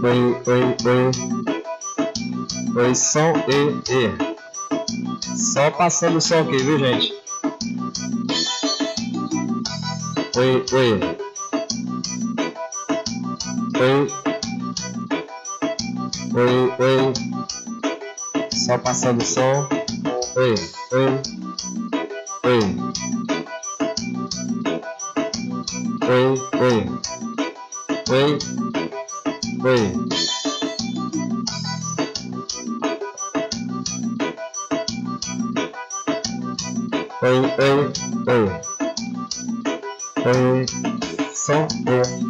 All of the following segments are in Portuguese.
Oi, som e. Só passando o som aqui, viu, gente? Oi. Só passando o som. Oi. Som e.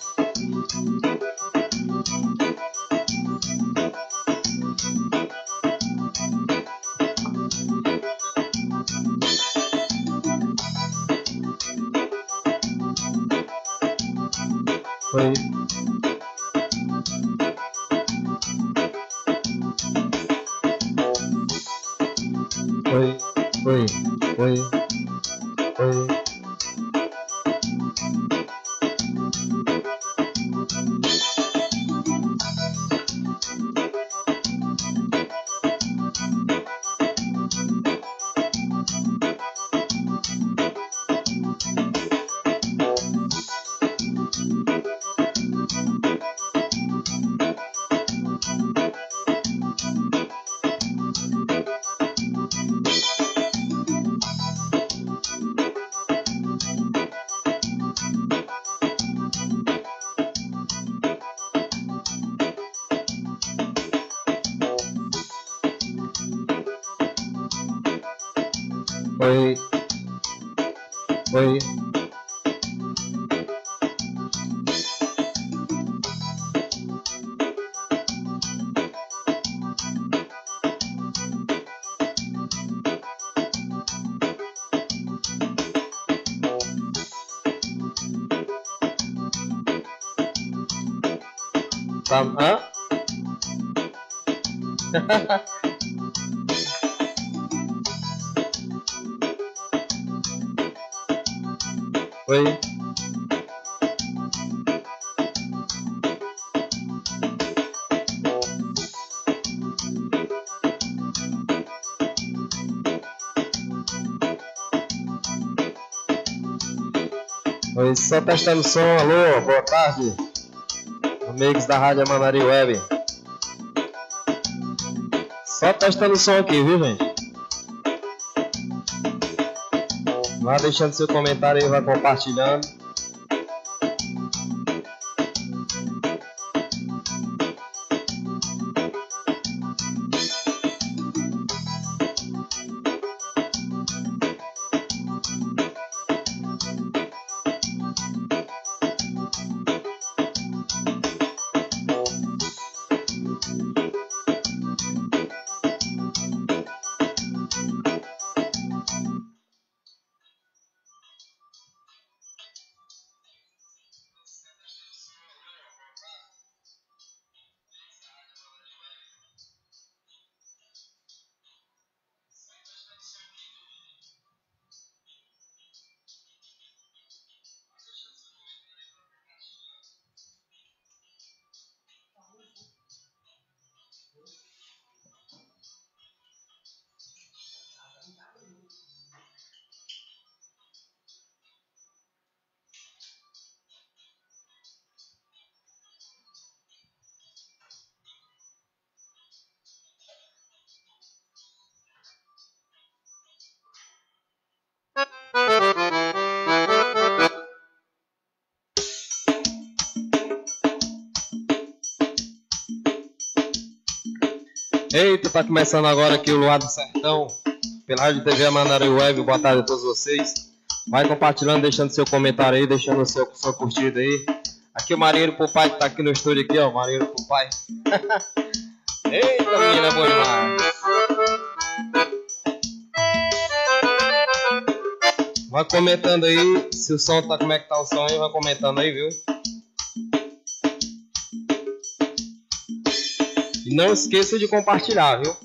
Oi. Tá, hã? Oi. Oi, só testando o som. Alô, boa tarde, amigos da Rádio Amanari Web. Só testando o som aqui, viu, gente? Vá deixando seu comentário aí, vai compartilhando. Eita, tá começando agora aqui o Luar do Sertão, pela Rádio TV Amanari Web. Boa tarde a todos vocês. Vai compartilhando, deixando seu comentário aí, deixando sua curtida aí. Aqui o Marinheiro Pupai que tá aqui no estúdio aqui, ó, Marinheiro Pupai. Eita, menina, boa demais. Vai comentando aí, se o som tá, como é que tá o som aí, vai comentando aí, viu? E não esqueça de compartilhar, viu?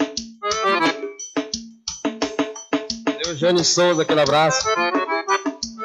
Jane Souza, aquele abraço.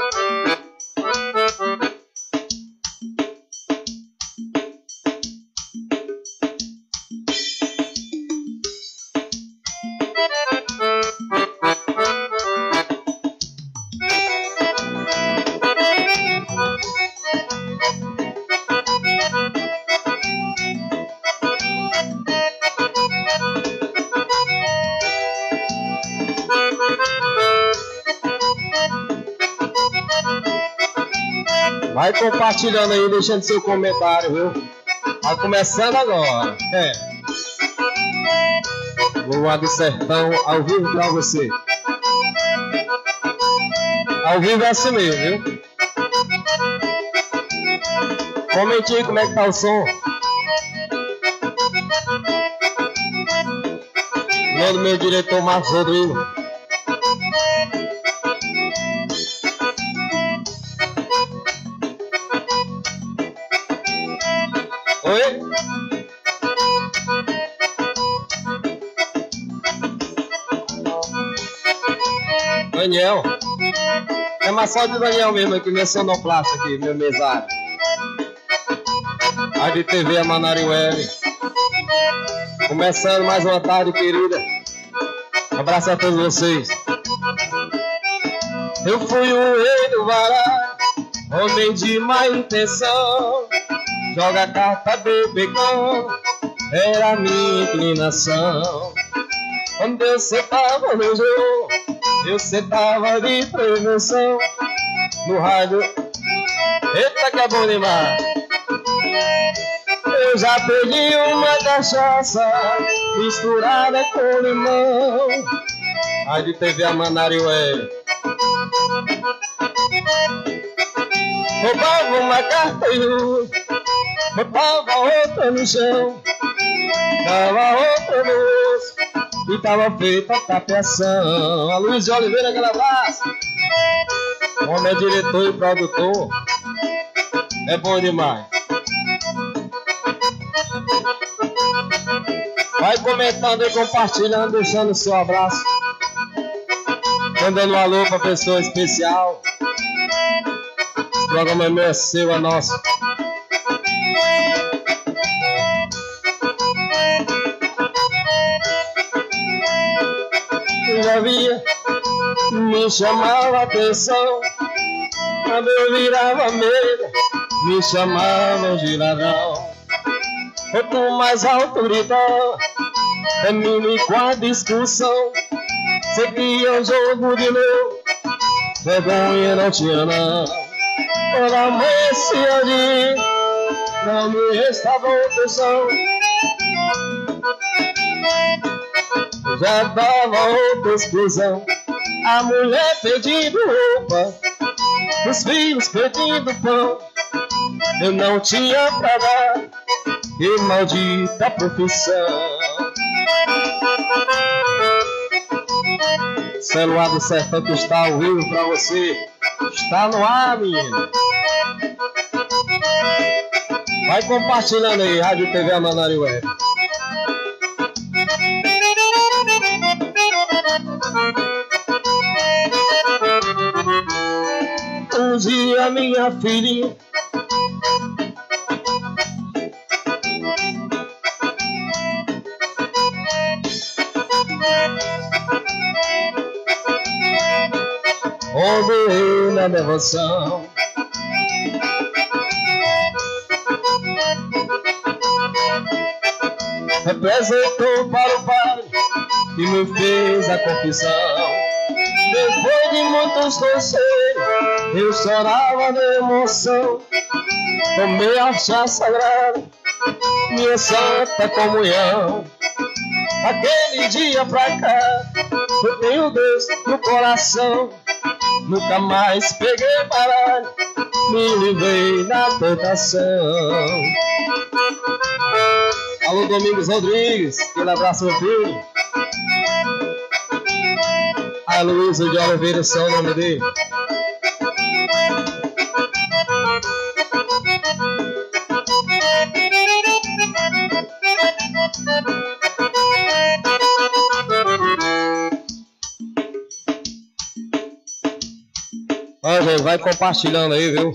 Vai compartilhando aí, deixando seu comentário, viu? Vai começando agora. Lua do Sertão, ao vivo pra você. Ao vivo é assim mesmo, viu? Comente aí como é que tá o som. Em nome do meu diretor Marcos Rodrigo. Oi? Daniel. É mais só de Daniel mesmo aqui, meu sonoplasta aqui, meu mesário. Rádio TV Amanari Web. Começando mais uma tarde, querida. Um abraço a todos vocês. Eu fui o rei do baralho, homem de má intenção. Joga a carta do pecão, era a minha inclinação. Quando eu sentava no jogo, eu sentava de prevenção. No rádio, eita que é bom demais. Eu já peguei uma cachaça misturada com limão. Rádio TV Amanari Web. Roubava uma carta e luz, botava outra no chão, dava outra luz e tava feita a tapeação. A Luiz de Oliveira, aquele abraço. O homem é diretor e produtor. É bom demais. Vai comentando e compartilhando, deixando o seu abraço. Mandando um alô pra pessoa especial. Esse programa é meu, é seu, é nosso. Eu já via, me chamava a atenção. Quando eu virava medo, me chamavam de ladrão. Quanto mais alto gritar, termine com a discussão. Seguia o jogo de novo, vergonha não tinha não. Quando amanhecia ali, não me restava opção. Já dava outra exclusão. A mulher pedindo roupa, os filhos pedindo pão. Eu não tinha pra dar, que maldita profissão. Celular do Sertão que está ao vivo pra você. Está no ar, menino. Vai compartilhando aí, Rádio TV Amanari Web. Um dia minha filhinha morreu na devoção. Representou para o pai e me fez a confissão. Depois de muitos conselhos, eu chorava de emoção. Tomei a chá sagrada, minha santa comunhão. Aquele dia pra cá, eu tenho Deus no coração. Nunca mais peguei baralho, me livrei da tentação. Alô, Domingos Rodrigues, aquele abraço, meu filho. A Luísa de Oliveira, esse é o nome dele. Ó, gente, vai compartilhando aí, viu?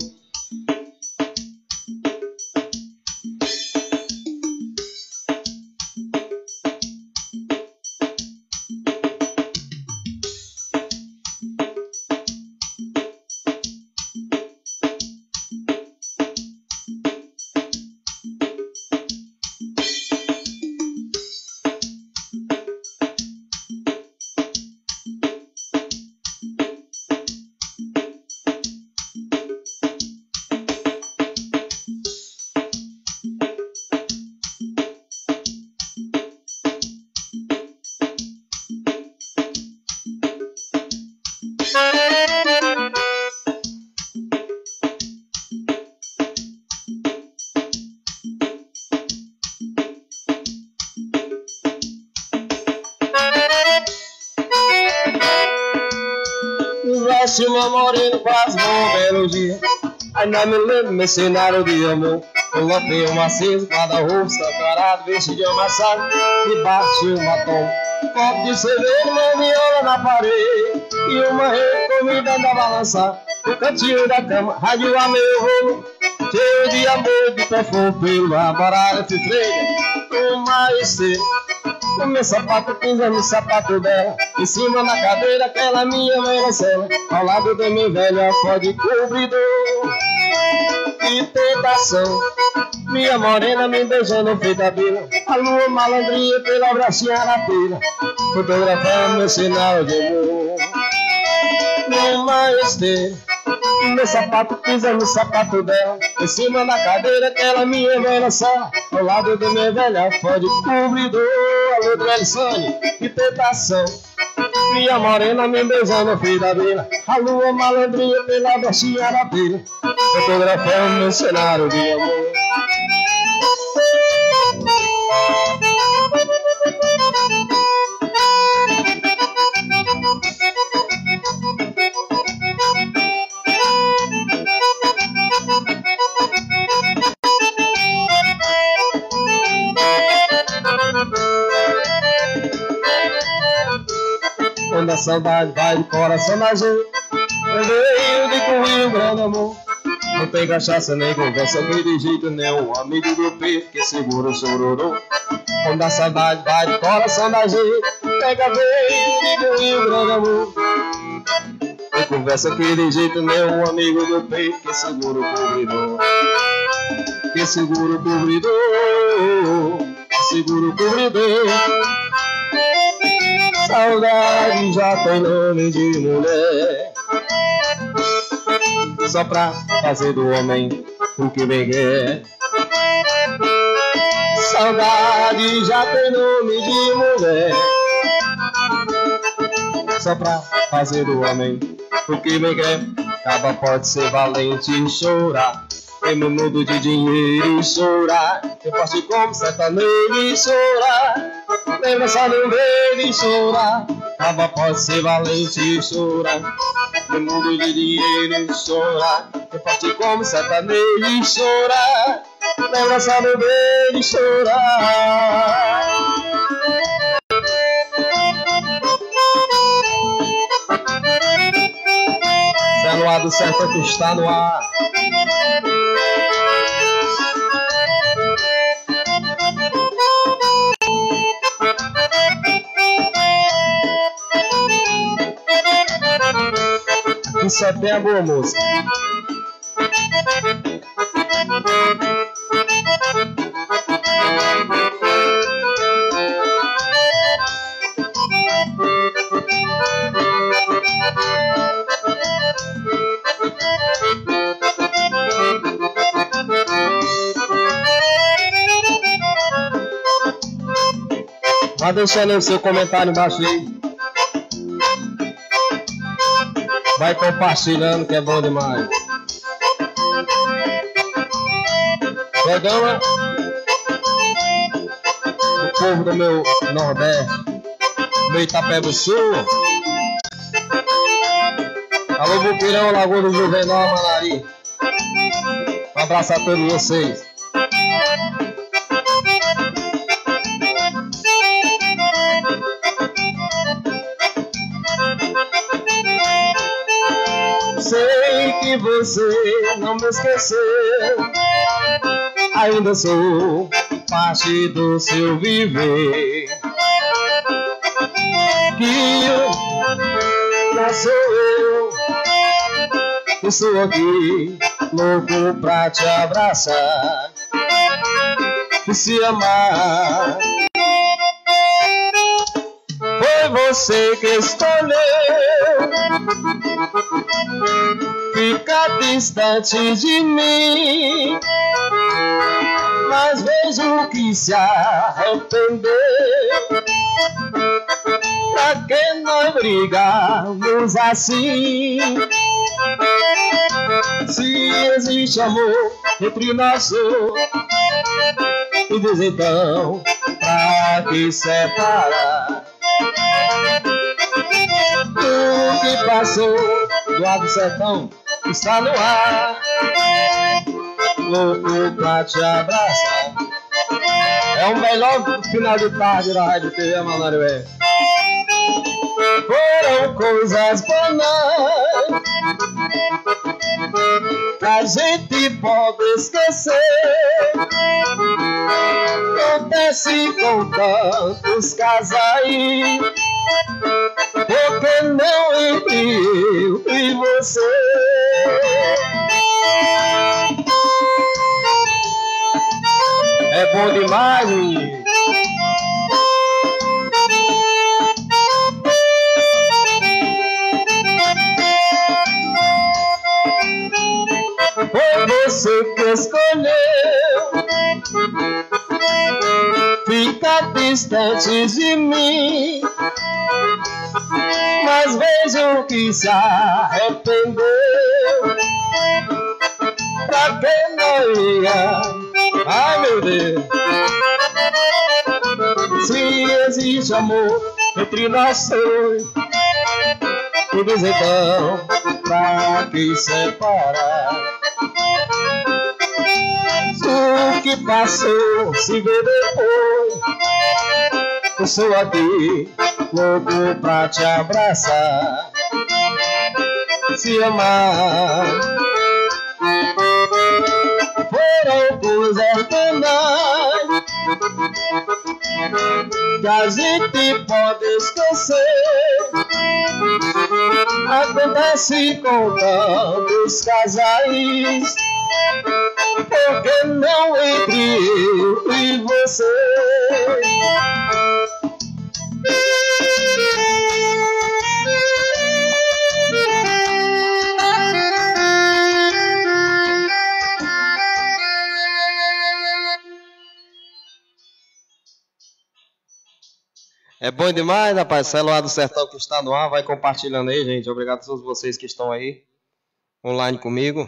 veste uma morena quase um belo dia. Ainda me lembro, me ensinaram de amor. Coloquei uma acesa, guarda-roupa, escancarado, vestido amassado, e bate um batom. Copo de cerveja, uma viola na parede, e uma rede comida da balançar. No cantinho da cama, rádio a meu rolo, cheio de amor, de perfume pelo ar, baralho de freira, uma esteira. O meu sapato, pinga no sapato dela, em cima da cadeira, aquela minha melancela, ao lado do meu velho afode cobridor. Que tentação, minha morena me beijando feita bila, a lua malandrinha pela bracinha na pila, fotografando meu sinal de amor. Numa esteira, meu sapato pisa no sapato dela, em cima da cadeira, aquela minha velha sala, ao lado do meu velho afode cobridor. Alô, Drelissone, que tentação, minha morena me beijando feita bila, a lua malandrinha pela bracinha na pila, fotografando meu cenário de amor. Quando a saudade vai do coração da gente, eu veio de Rio Grande, amor. Não tem cachaça nem conversa aqui de jeito nenhum, amigo do peito que segura o chororô. Quando a saudade vai do coração da gente, pega veio de Rio Grande, amor. Não conversa aqui de jeito nenhum, amigo do peito que segura o cobridor. Que segura o cobridor, que segura o cobridor. Saudade já tem nome de mulher, só pra fazer do homem o que bem quer. Saudade já tem nome de mulher, só pra fazer do homem o que bem quer. Caba pode ser valente e chorar, tem mundo de dinheiro e chorar. Eu posso como sertanejo e chorar, lembra só no meio e chorar. Caba pode ser valente e chorar, no mundo de dinheiro e chorar. Eu posso como sertanejo e chorar, lembra só no meio e chorar. Zé Luar do Sertão que está no ar. Isso é bem a boa música. Vai deixando o seu comentário embaixo aí. Vai compartilhando que é bom demais. Programa do povo do meu Nordeste, meu Itapé do Sul. Alô, Buquirão, Lagoa do Juvenal, Manari. Um abraço a todos vocês. Sei que você não me esqueceu, ainda sou parte do seu viver. Que não sou eu, estou aqui louco pra te abraçar e se amar. Foi você que escolheu ficar distante de mim, mas vejo que se arrependeu. Pra que nós brigamos assim? Se existe amor entre nós dois, me diz então, pra que separar? Tudo que passou Luar do Sertão está no ar, louco pra te abraçar. É o melhor final de tarde da Rádio TV Manarué. Foram coisas banais que a gente pode esquecer. Acontece com tantos casais, porque não entre eu e você. É bom demais, menino. Foi você que escolheu ficar distante de mim, mas vejo que se arrependeu. Pra que não ia? Ai, meu Deus. Se existe amor entre nós dois, me diz então, pra que separar? O que passou se vê depois. Eu sou aqui, louco pra te abraçar, se amar. Foram coisas banais que a gente pode esquecer. Acontece com tantos casais, porque não entre eu e você. É bom demais, rapaz. Esse é Luar do Sertão que está no ar. Vai compartilhando aí, gente. Obrigado a todos vocês que estão aí online comigo.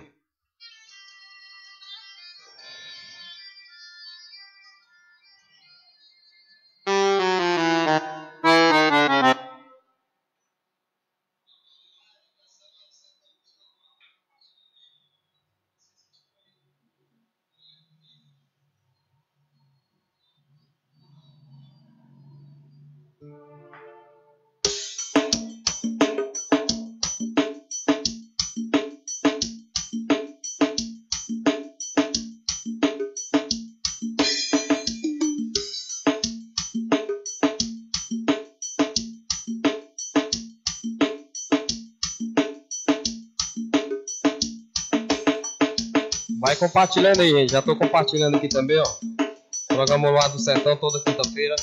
Vai compartilhando aí, gente. Já estou compartilhando aqui também, ó. Programa Luar do Sertão toda quinta-feira.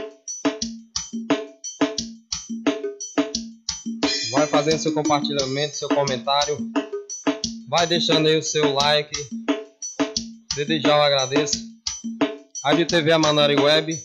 Vai fazendo seu compartilhamento, seu comentário. Vai deixando aí o seu like. Desde já eu agradeço. Rádio TV Amanari Web.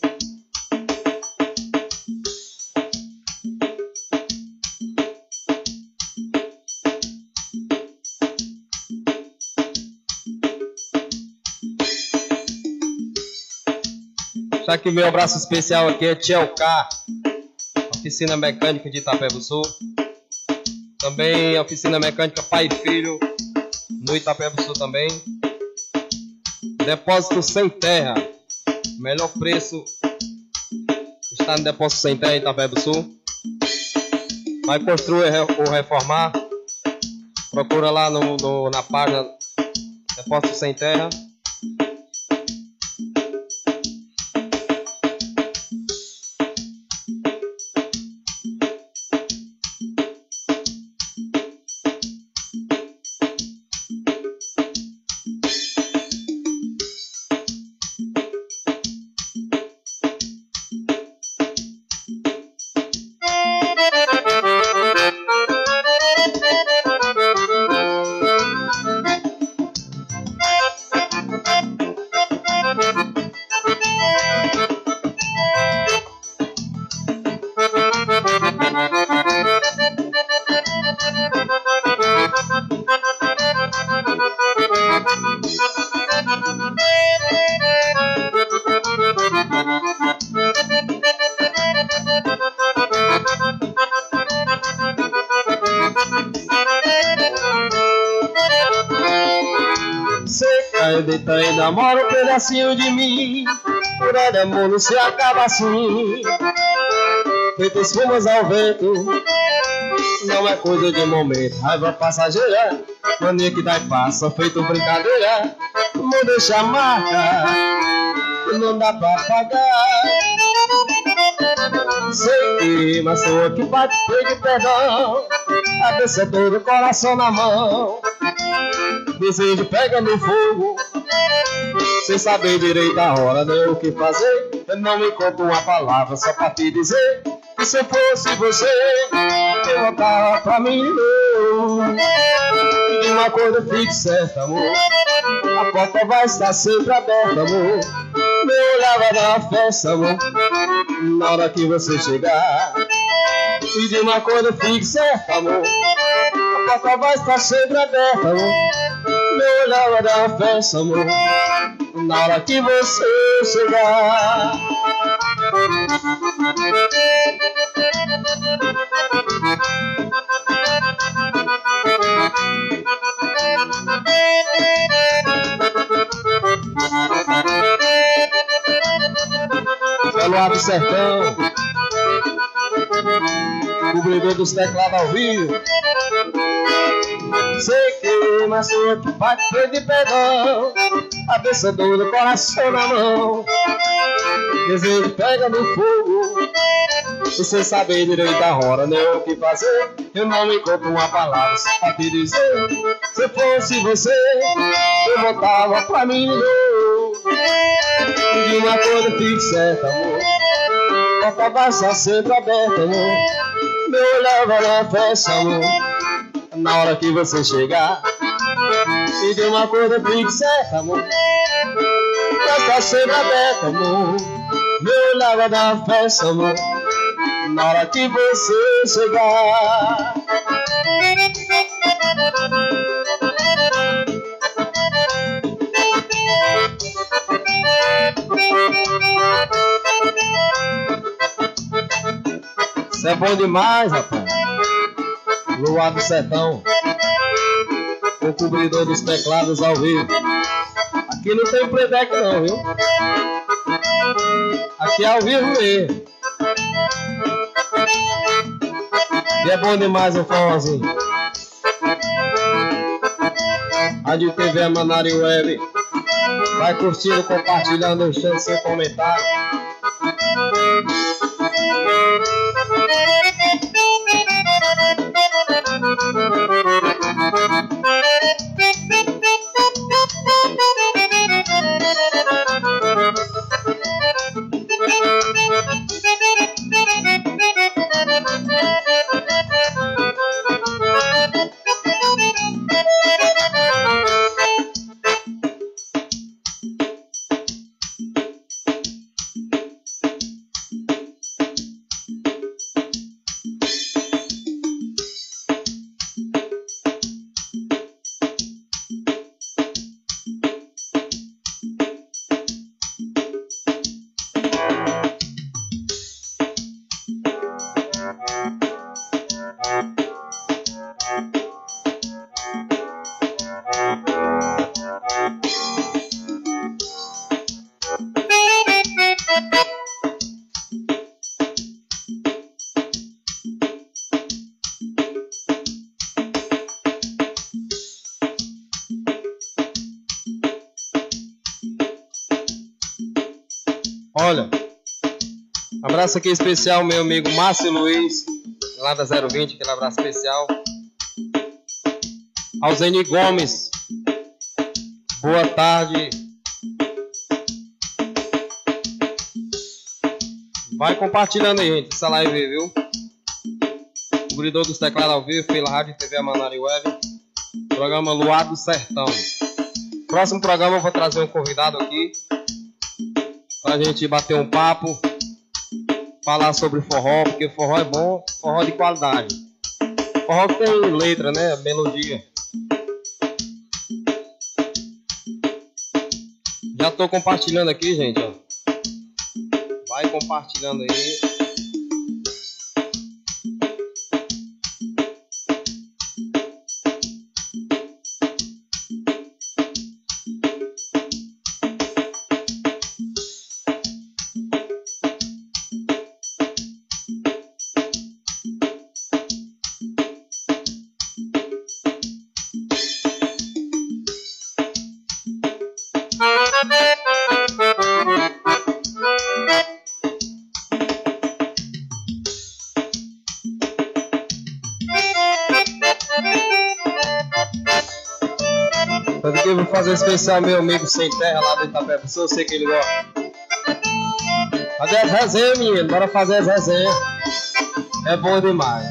Já que meu abraço especial aqui é Tchel K, Oficina Mecânica de Itapebussu. Também a Oficina Mecânica Pai e Filho, no Itapebussu também. Depósito Sem Terra, melhor preço está no Depósito Sem Terra em Itapebussu. Vai construir ou reformar, procura lá na página Depósito Sem Terra. acredita e namora um pedacinho de mim. Por aí amor não se acaba assim. Feito espumas ao vento, não é coisa de momento. Raiva passageira, mania que dá e passa, feito brincadeira. Não deixa marca, não dá pra pagar. Sei que, mas sou eu que bate, pede perdão. Cabeça toda, coração na mão. Desejo pega no fogo, sem saber direito a hora nem o que fazer. Eu não me conto uma palavra só pra te dizer que se eu fosse você, eu voltava pra mim de novo. E de uma coisa fique certa, amor, a porta vai estar sempre aberta, amor. Me olhava na festa, amor, na hora que você chegar. E de uma coisa fique certa, amor, a porta vai estar sempre aberta, amor. Me olhava na festa, amor, na hora que você chegar. Luar do Sertão, cobridor dos teclados ao vivo. Sei que, mas sou eu que bate, pede perdão. Cabeça dura, coração na mão. Desejo pega no fogo, e sem saber direito a hora nem o que fazer. Eu não me conto uma palavra só pra te dizer, se eu fosse você, eu voltava pra mim de novo. De uma coisa fique certa, amor, a porta vai estar sempre aberta, amor. Me olhava na festa, amor, na hora que você chegar. E de uma coisa fique certa, amor, vai estar sempre aberta, amor. Me olhava na festa, amor, na hora que você chegar. Isso é bom demais, rapaz. Luar do Sertão, o cobridor dos teclados ao vivo. Aqui não tem playback não, viu? Aqui é ao vivo mesmo. E é bom demais o forrozinho. Rádio TV Manari Web. Vai curtindo, compartilhando, deixando seu comentário. Olha, abraço aqui especial meu amigo Márcio Luiz, lá da 020, aquele abraço especial. Alzeni Gomes, boa tarde. Vai compartilhando aí, gente, essa live, viu? O cobridor dos teclados ao vivo pela Rádio TV Manari Web. Programa Luar do Sertão. Próximo programa eu vou trazer um convidado aqui pra gente bater um papo, falar sobre forró, porque forró é bom, forró de qualidade. Forró que tem letra, né? Melodia. Já tô compartilhando aqui, gente, ó. Vai compartilhando aí. Tanto que eu vou fazer especial meu amigo Sem Terra lá do Itapé, eu sei que ele gosta. Fazer as resenhas, menino, bora fazer as resenhas. É bom demais.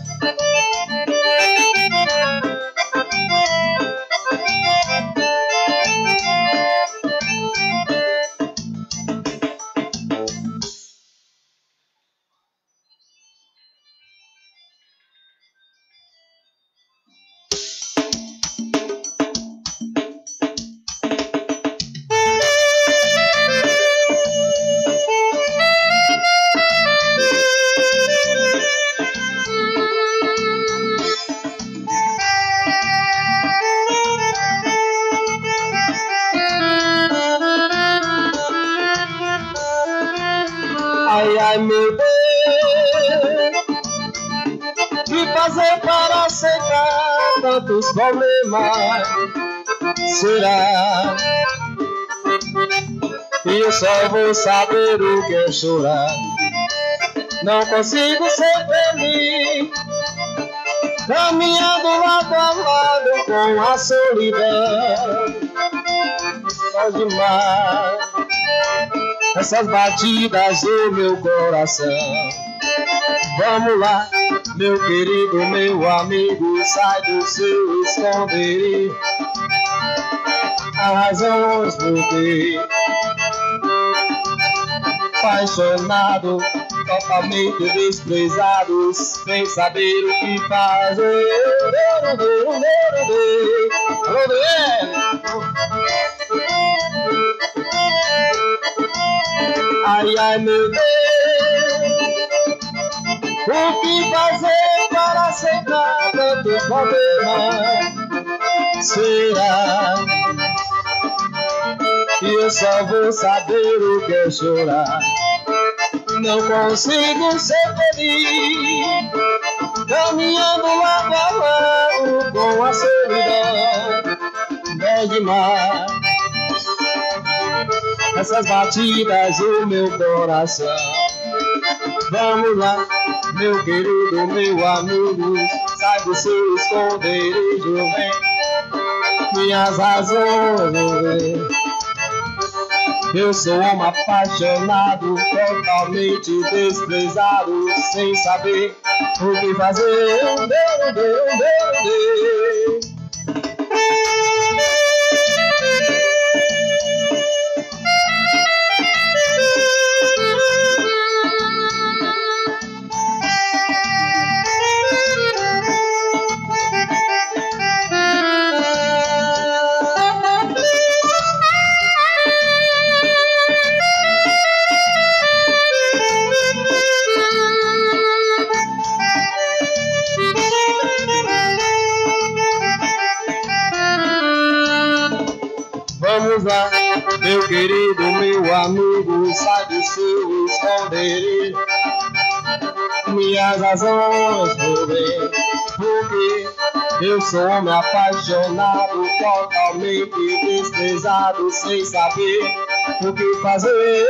Ai, ai, meu Deus, que fazer para aceitar tantos problemas? Será que eu só vou saber o que é chorar? Não consigo ser feliz, caminhando lado a lado com a solidão. Só demais essas batidas do meu coração. Vamos lá, meu querido, meu amigo, sai do seu esconderijo. Há razões por quê? Apaixonado, totalmente desprezado, sem saber o que fazer. Ai, ai, meu Deus, o que fazer para aceitar tanto problema? Será que eu só vou saber o que é chorar? Não consigo ser feliz, caminhando lado a lado com a solidão. É demais essas batidas do meu coração. Vamos lá, meu querido, meu amigo, sai do seu esconderijo, vem. Minhas razões, vem. Eu sou um apaixonado, totalmente desprezado, sem saber o que fazer. Vamos lá, meu querido, meu amigo, sai do seu esconderijo. Minhas razões vou ver, porque eu sou homem apaixonado, totalmente desprezado, sem saber o que fazer.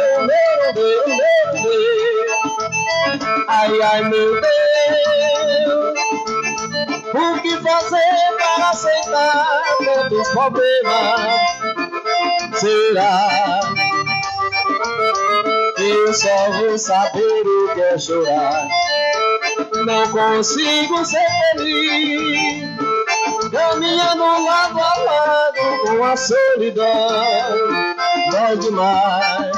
Ai, ai, meu Deus, o que fazer para aceitar tantos problemas? Será que eu só vou saber o que é chorar? Não consigo ser feliz, caminhando lado a lado com a solidão. Dói demais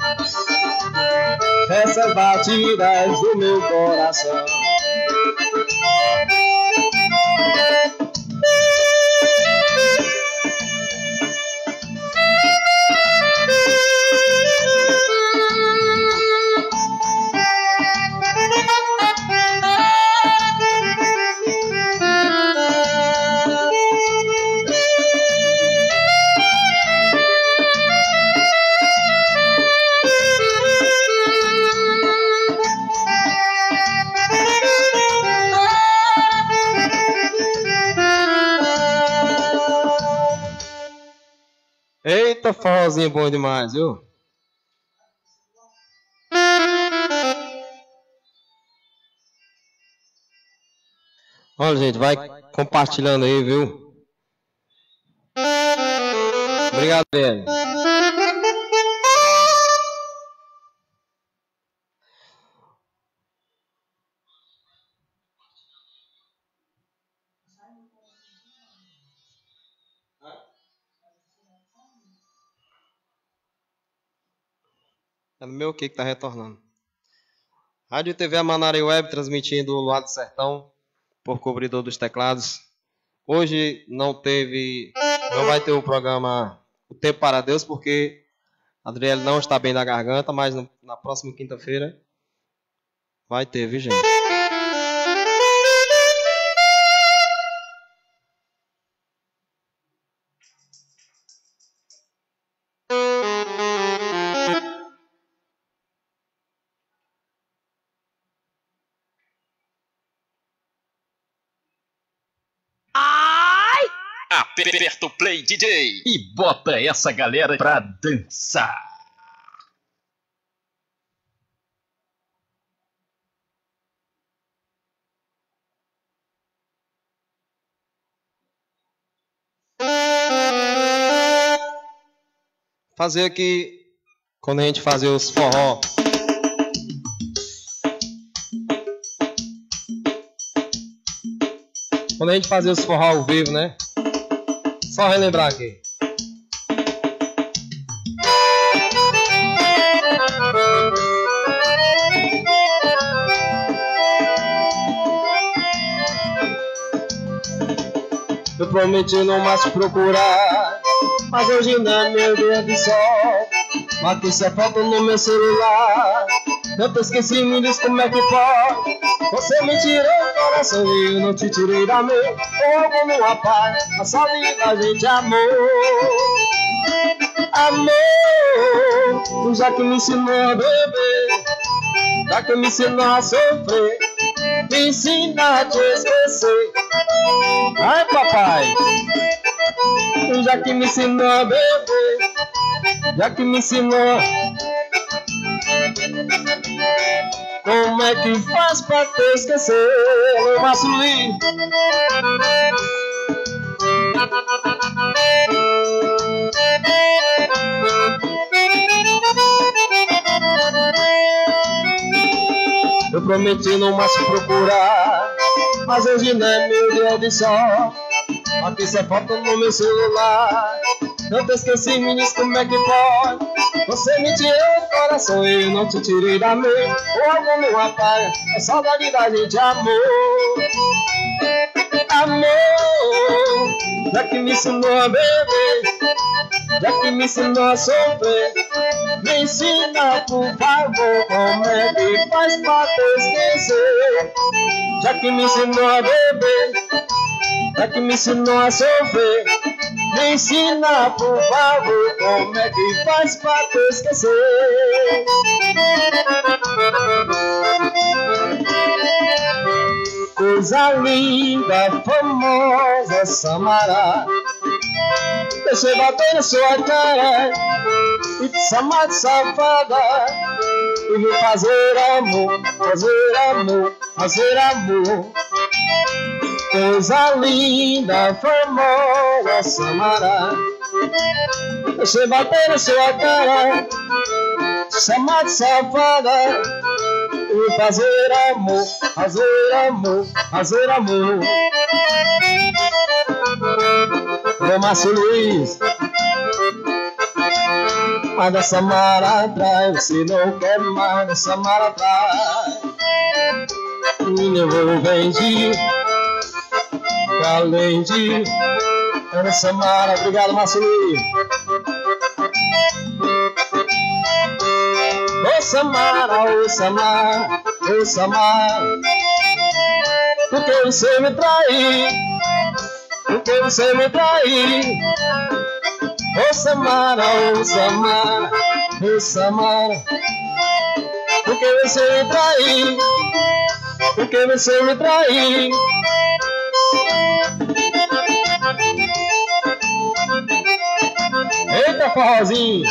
essas batidas do meu coração. Eita, forrozinho bom demais, viu? Olha, gente, vai compartilhando aí, viu? Obrigado, Adriele. É no meu que tá retornando. Rádio e TV Amanari Web transmitindo o Luar do Sertão por cobridor dos teclados. Hoje não vai ter o programa O Tempo para Deus, porque a Adriele não está bem da garganta, mas na próxima quinta-feira vai ter, viu, gente? Aperta o play, DJ, e bota essa galera pra dançar. Fazer aqui, quando a gente fazer os forró. Quando a gente fazer os forró ao vivo, né? Só relembrar aqui. Eu prometi não mais te procurar, mas hoje não é meu dia de sol. Matei essa foto no meu celular, eu te esqueci, me diz como é que pode. Você me tirou do coração e eu não te tirei da mente. Ou algo não apaga a saudade da gente, amor. Amor, já que me ensinou a beber, já que me ensinou a sofrer, me ensina a te esquecer. Ai, papai, já que me ensinou a beber, já que me ensinou. Como é que faz pra te esquecer, Márcio Luiz? Eu prometi não mais te procurar, mas hoje não é meu dia de sol. Aqui cê foto no meu celular, eu te esqueci, me diz como é que pode. Você me tirou do coração e eu não te tirei da mente. O amor não apaga a saudade da gente, amor. Amor, já que me ensinou a beber, já que me ensinou a sofrer, me ensina, por favor, como é que faz pra te esquecer. Já que me ensinou a beber, já que me ensinou a sofrer, me ensina, por favor, como é que faz pra te esquecer. Coisa linda, famosa, Samará, deixei bater na sua cara e te chamar de safada, e vou fazer amor, fazer amor, fazer amor. Coisa linda, famosa, Samará, deixei bater na sua cara, chamar de safada, e fazer amor, fazer amor, fazer amor. Ô Márcio Luiz, mas da Samara atrás, você não quer mais da Samara atrás. Me envolvente, calente, Ana Samara. Obrigado, Márcio Luiz. Ô Samara, ô Samara, ô Samara, porque você me traiu, porque você me traiu. Ô Samara, ô Samara, ô Samara, porque você me traiu, porque você me traiu. Eita, forrozinho.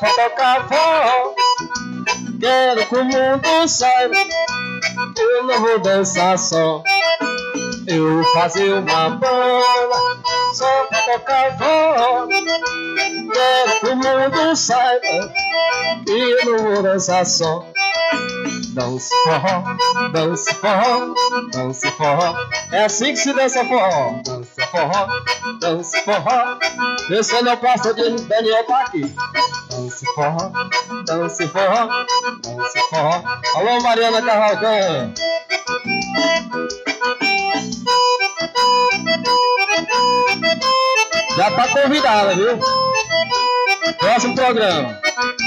pra tocar forró. Quero que o mundo saiba que eu não vou dançar só. Eu vou fazer uma banda só pra tocar forró. Quero que o mundo saiba que eu não vou dançar só. Dance forró, dance forró, dance forró. É assim que se dança forró. Dance forró, dance forró. Meu sonopasta de Daniel tá aqui. Dance forró, dance forró, dance forró. Alô, Mariana Cavalcante. Já tá convidada, viu? Próximo programa.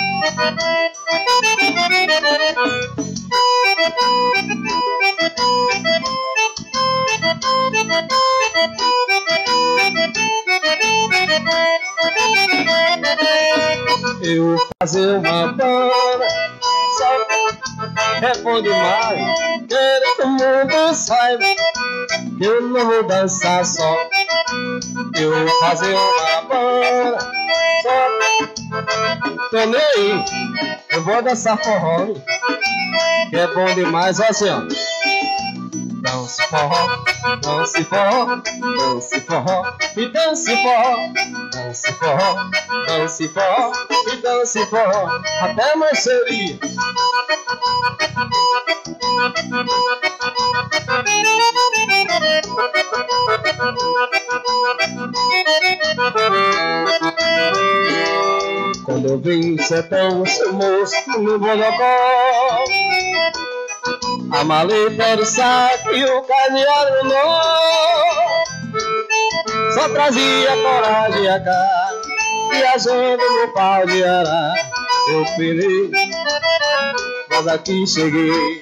Eu vou fazer uma banda só é bom demais. Quero que o mundo saiba que eu não vou dançar só. Eu vou fazer uma banda só. Tô nem aí. Eu vou dançar forró, que é bom demais. Olha assim, ó. Dance forró, dance forró, dance forró e dance forró. Dance forró, dance forró e dance forró até mais seria. Quando eu vim no sertão, seu moço no bodocó, a maleta era o saco e o cadeado no nó. Só trazia coragem a cá, viajando no pau de ará. Eu penei, mas aqui cheguei.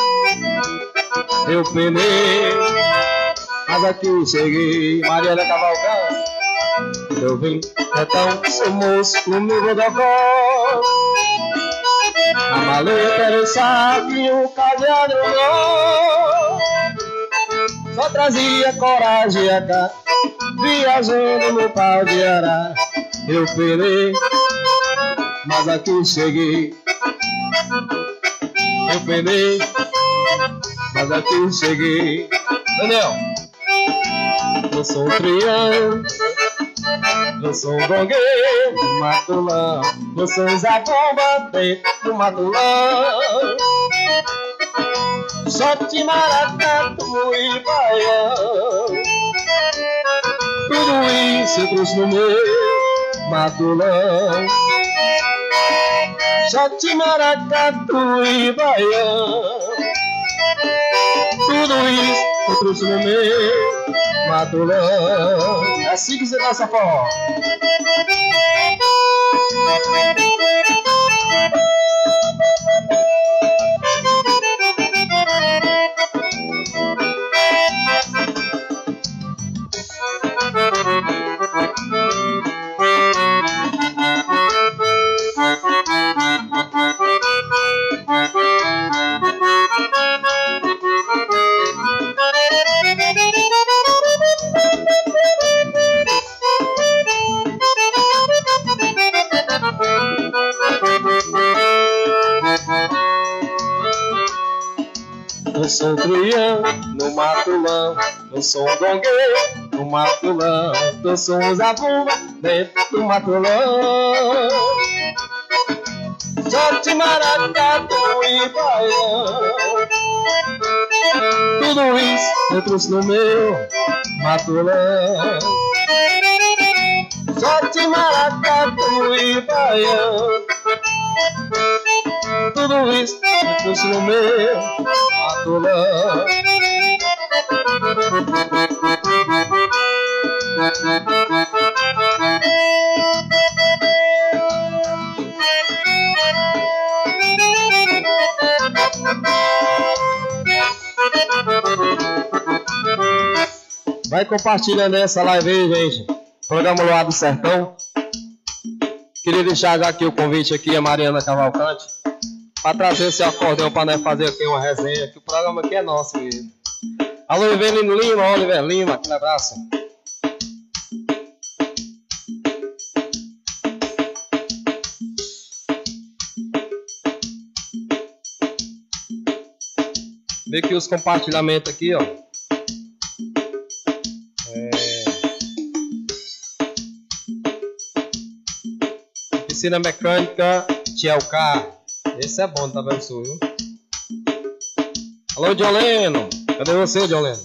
Eu penei, mas aqui cheguei. Mariana Cavalcante. Eu vim, então, seu moço no meu bodocó, a maleta era o saco e o cadeado no nó. Só trazia coragem a cá, viajando no pau de ará. Eu penei, mas aqui cheguei. Eu penei, mas aqui cheguei. Daniel, eu sou um triângulo, eu sou um gongueiro do matulão, eu sou um zabumba dentro do matulão. Shot, maracatu e baião, tudo isso eu trouxe no meu matulão. Shot, maracatu e baião, tudo isso eu trouxe no meu matulão. É assim que você dança forró. Eu sou um triângulo no matulão, eu sou um gongueiro no matulão, eu sou um zabumba dentro do matulão. Shot, maracatu e baião, tudo isso eu trouxe no meu matulão. Shot, maracatu e baião, tudo isso eu trouxe no meu matulão. Vai compartilhando essa live aí, gente. Programa Luar do Sertão. Queria deixar já aqui o convite aqui a Mariana Cavalcante para trazer esse acordeão para nós fazer aqui uma resenha, que o programa aqui é nosso mesmo. Alô, Evelino Lima, Oliver Lima, aquele abraço. Meio que os compartilhamentos aqui, ó. Oficina mecânica Tchelka. Esse é bom, tá vendo, sul, viu? Alô, Dioleno. Cadê você, Dioleno?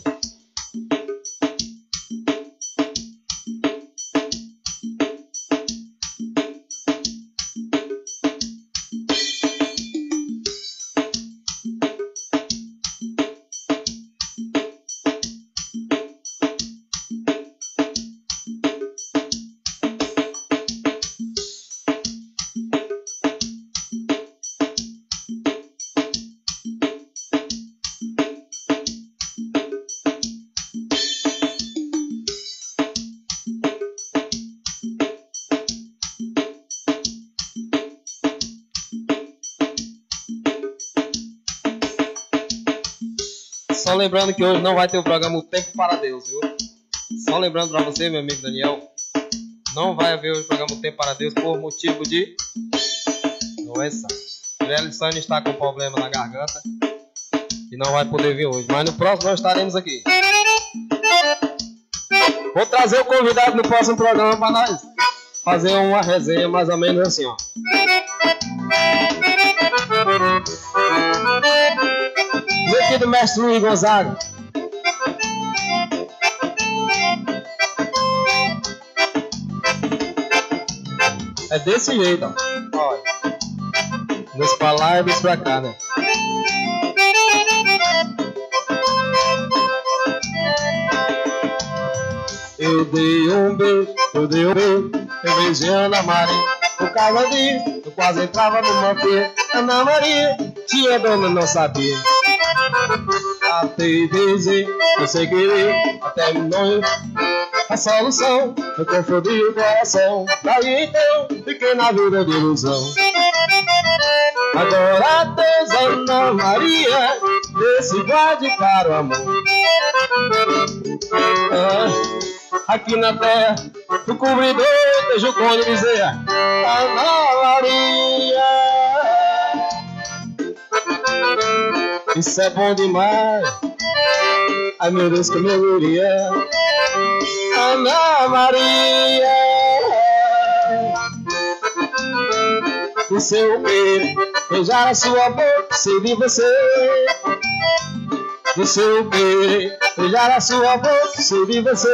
Só lembrando que hoje não vai ter o programa O Tempo para Deus, viu? Só lembrando pra você, meu amigo Daniel, não vai haver hoje o programa O Tempo para Deus por motivo de doença. Elisane está com problema na garganta e não vai poder vir hoje, mas no próximo nós estaremos aqui. Vou trazer o convidado no próximo programa para nós fazer uma resenha mais ou menos assim, ó. Aqui do mestre Luiz Gonzaga. É desse jeito, ó. Olha. Desse pra lá e desse pra cá, né? Eu dei um beijo, eu beijei Ana Maria. Por causa disso, eu quase entrava numa feira. Ana Maria, tia dona não sabia. Até dizer, eu sei querer, até terminou a solução. Eu confundi o coração, daí então fiquei na vida de ilusão. Agora Deus, Ana Maria, desse guarde para o amor. Aqui na terra, o cobridor deixa o conde dizer: Ana Maria. Isso é bom demais. Ai meu Deus, que alegria. Ana Maria. O seu beijo, beijar a sua boca, sei de você. O seu beijo, beijar a sua boca, sei de você.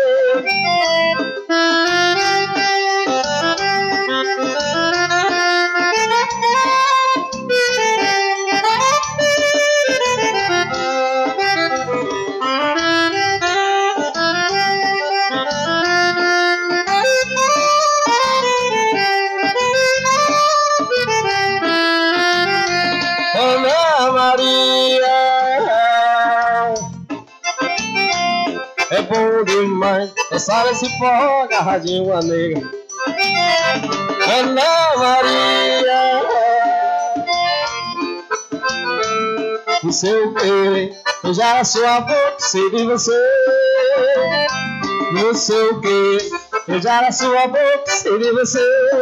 Ana Maria, é bom demais dançar esse forró agarradinho a nega. Ana Maria, o seu querer, beijar a sua boca, sei de você. No seu querer, beijar a sua boca, sei de você.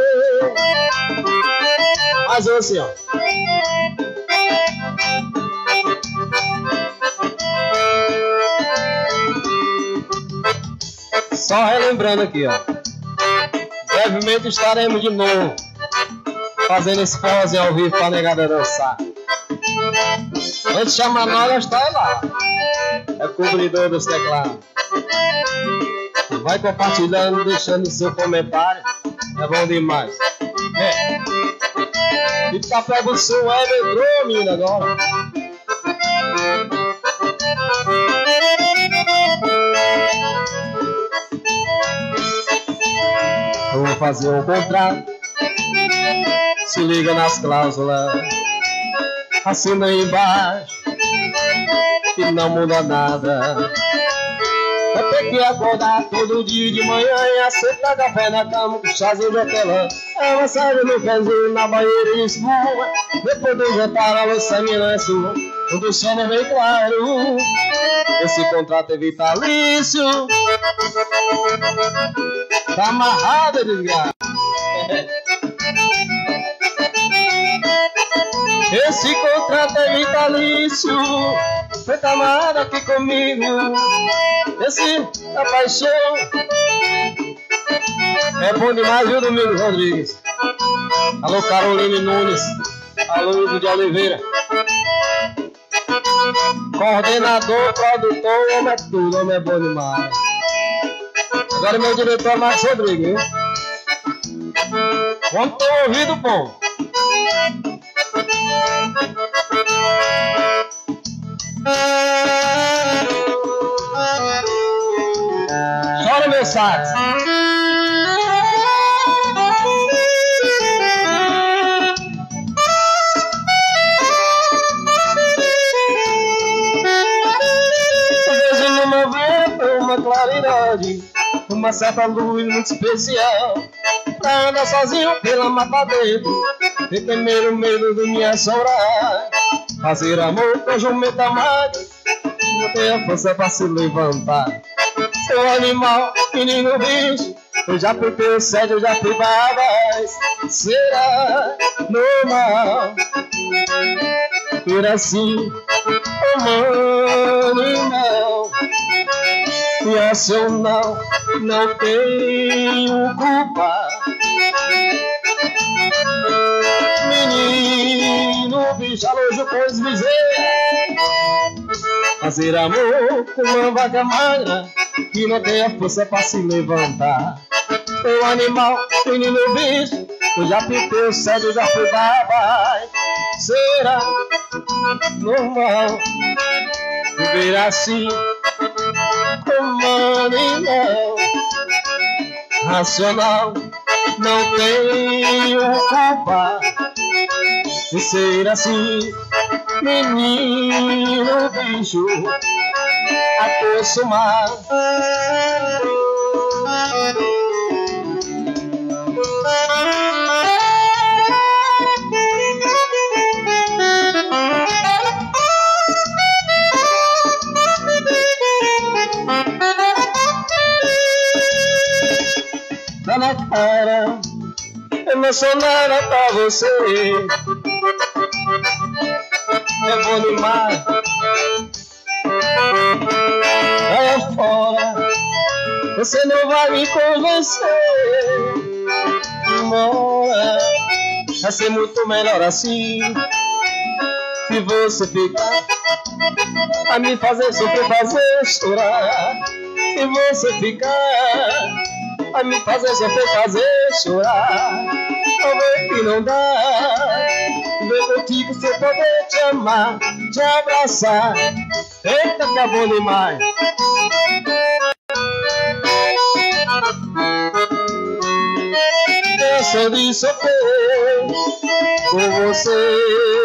Mas assim, ó. Só relembrando aqui, ó. Brevemente estaremos de novo fazendo esse forrozinho ao vivo pra negada dançar. Antes de chamar nós está lá. É cobridor dos teclados. Vai compartilhando, deixando seu comentário. É bom demais. E do Café do Sul, entrou, menina, agora. Eu vou fazer um contrato. Se liga nas cláusulas. Assina aí embaixo e não muda nada. Vai ter que acordar todo dia de manhã e aceitar café na cama com chazinho de hortelã. É massagem no pezinho na banheira e esmurra. Depois do jantar a louça minha é sua. Quando o sol não vem claro, esse contrato é vitalício. Tá amarrado, desgraça. Esse contrato é vitalício, feita amada aqui comigo. Esse a paixão é bom demais, viu, Domingos Rodrigues? Alô, Caroline Nunes. Alô, Luiz de Oliveira. Coordenador, produtor, homem é tudo, homem é bom demais. Agora meu diretor é Marcos Rodrigues, viu? Vamos ter um ouvido bom. Chora, meu sax. Vejo numa venda uma claridade, uma certa luz muito especial, pra andar sozinho pela mata dentro, e temer o medo de me assombrar. Fazer amor com jumento amado, não tenho a força pra se levantar. Seu animal, menino bicho, eu já fui teu sede, eu já fui babas. Será normal ter assim, animal? Racional, não tenho culpa. Menino bicho, alojo pois dizer, fazer amor com uma vaca magra que não tem a força pra se levantar. Seu animal, menino bicho, eu já pintei o céu, eu já fui baba. Será normal viver assim como animal? Racional, não tenho culpa de ser assim, menino bicho, acostumado. Tá na cara, emocionada pra você, é bom demais. Aí fora, você não vai me convencer. Mora, vai ser muito melhor assim. Se você ficar a me fazer sofrer, fazer chorar. Se você ficar a me fazer sofrer, fazer chorar. Talvez que não dá, ver contigo sem poder te amar, te abraçar. Eita, que é bom demais. Deixa de sofrer por você.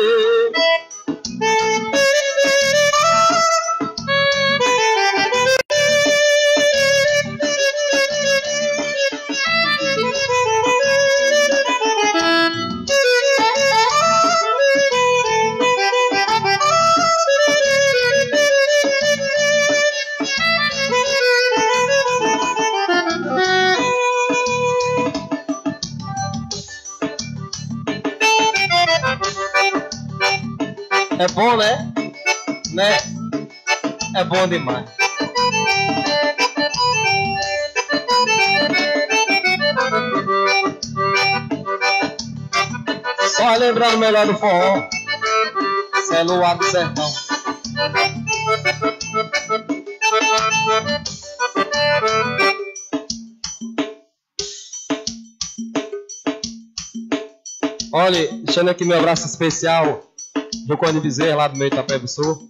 É bom, né? Né? É bom demais. Só lembrando melhor do forró, Zé Luar do Sertão. Olha, deixando aqui meu abraço especial do Conde Bezerra, lá do meu Itapeba Sul.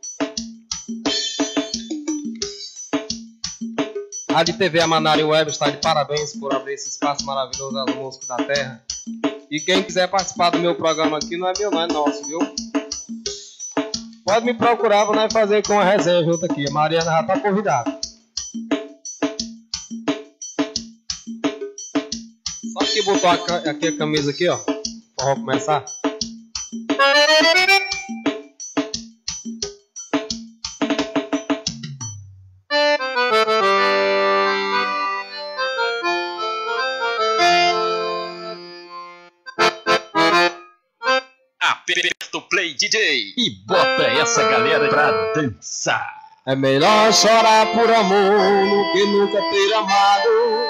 A Rádio TV Amanari Web está de parabéns por abrir esse espaço maravilhoso aos músicos da terra. E quem quiser participar do meu programa aqui, não é meu, não é nosso, viu? Pode me procurar, vou nós fazer com a resenha junto aqui. A Mariana já está convidada. Só que botou aqui a camisa aqui, ó. Vamos começar. Aperta o play, DJ, e bota essa galera pra dançar. É melhor chorar por amor do que nunca ter amado.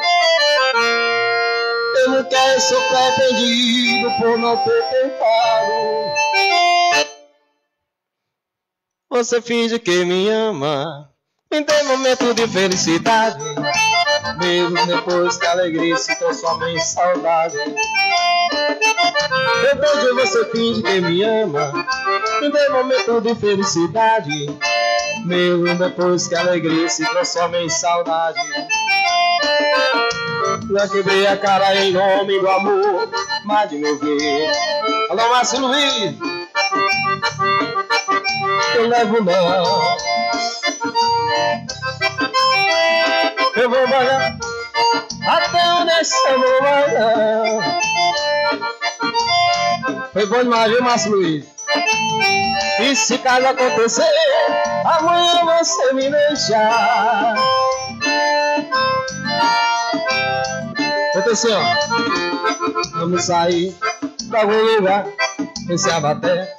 Eu não quero ser arrependido por não ter tentado. Você finge que me ama, me dê momento de felicidade, mesmo depois que a alegria se transforma em saudade. Depois de você finge que me ama, me dê momento de felicidade, mesmo depois que a alegria se transforma em saudade. Já quebrei a cara em nome do amor, mas de me ver. Alô, Márcio Luiz, eu levo não. Eu vou banhar até onde eu vou banhar. Foi bom demais, viu, Márcio Luiz? E se caso acontecer, amanhã você me deixar. Aconteceu, ó. Vamos sair pra algum lugar, em se abater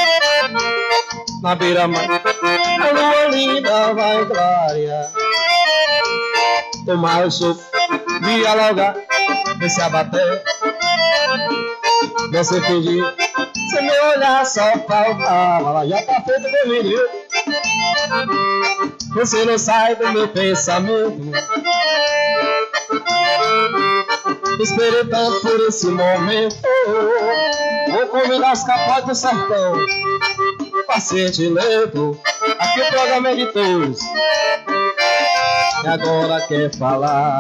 na beira-mar, a lua linda vai clarear. Tomar o suco, dialogar, em se abater. Você fingir, se me olhar só faltava. Já tá feito comigo, viu? Você não sai do meu pensamento. Esperei tanto por esse momento. Vou convidar os capotes do sertão, paciente lento. Aqui o programa é de todos, e agora quer falar.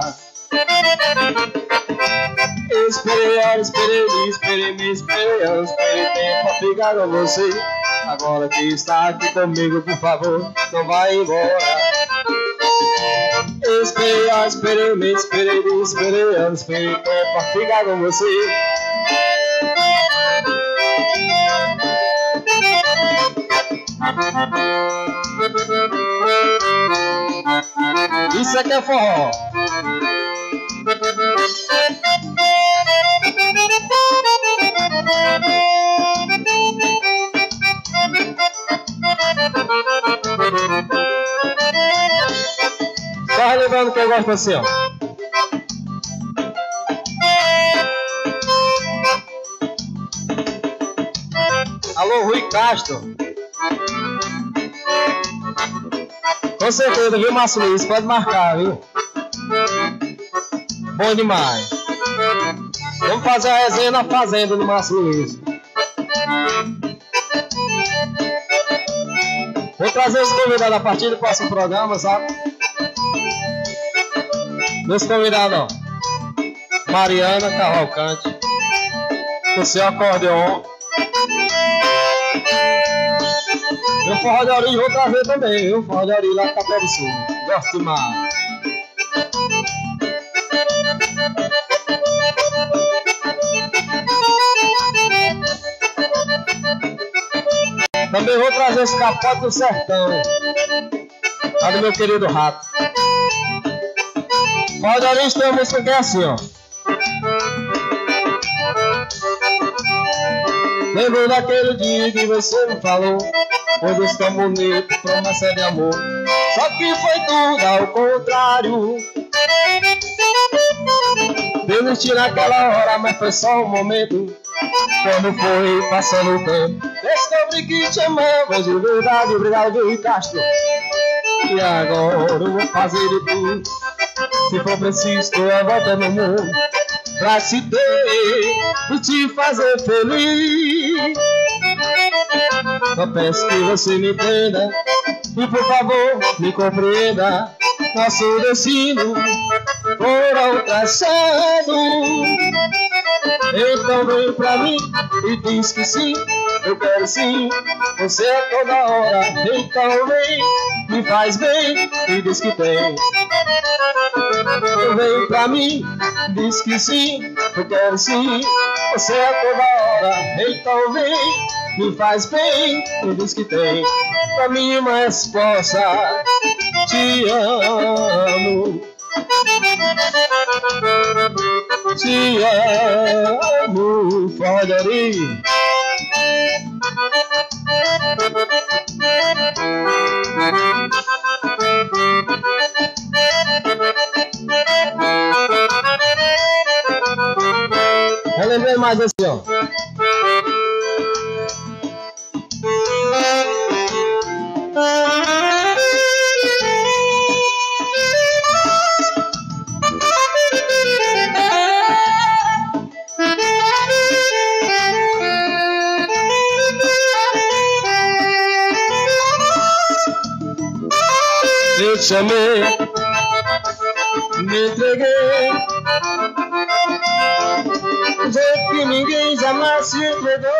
Esperei anos, esperei tempo a ficar com você. Agora que está aqui comigo, por favor, não vai embora. Esperei anos, esperei tempo a ficar com você. Isso aqui é forró. Só lembrando que eu gosto assim, ó. Alô, Rui Castro. Com certeza, viu, Márcio Luiz? Pode marcar, viu? Bom demais. Vamos fazer a resenha na fazenda do Márcio Luiz. Vou trazer os convidados a partir do próximo programa, sabe? Meus convidados, ó. Mariana Cavalcante, o seu acordeon. Meu forró de origem vou trazer também, viu? Forró de origem lá do Capé do Sul. Gosto demais. Também vou trazer esse capote do sertão, lá do meu querido Rato. Forró de origem tem uma música que é assim, ó. Lembro daquele dia que você me falou, coisas tão bonitas, promessa de amor. Só que foi tudo ao contrário. Desisti naquela hora, mas foi só um momento. Quando foi passando o tempo, descobri que te amava de verdade. Obrigado, Rui Castro. E agora eu vou fazer de tudo, se for preciso, tô a volta no mundo, pra te ter e te fazer feliz. Só peço que você me entenda e por favor me compreenda. Nosso destino foram traçado. Então vem pra mim e diz que sim, eu quero sim, você é toda hora. Então vem, me faz bem e diz que tem. Vem pra mim, diz que sim, eu quero sim, você é toda hora. Então vem, me faz bem e diz que tem. Pra mim uma resposta, te amo. Te amo, forró de origem. te chamei, me entreguei, do jeito que ninguém jamais se entregou.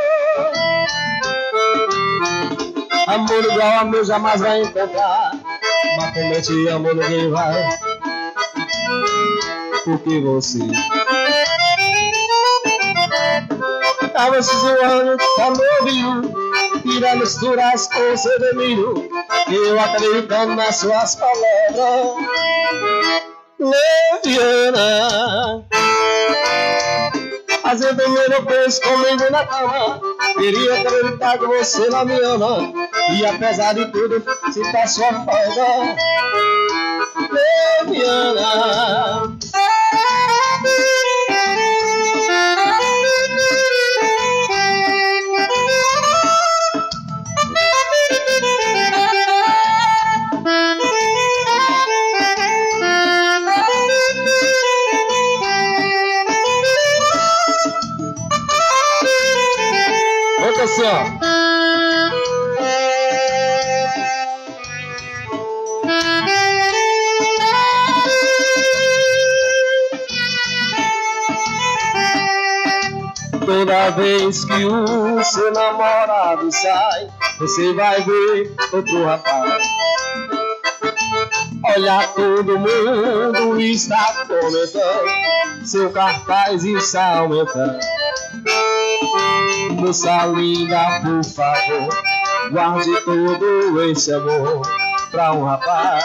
Amor igual ao meu jamais vai encontrar, mas como eu te amo ninguém vai, porque você tava se zoando, tá novinho, tira misturas com seu delírio, eu acreditando nas suas palavras, leviana, fazendo o meu peso comigo na cama. Queria acreditar que você não me ama, e apesar de tudo, se tá sua falta, leviana. Olha assim, ó. Toda vez que o seu namorado sai, você vai ver outro rapaz. Olha, todo mundo está comentando, seu cartaz está aumentando. Moça linda, por favor, guarde todo esse amor pra um rapaz.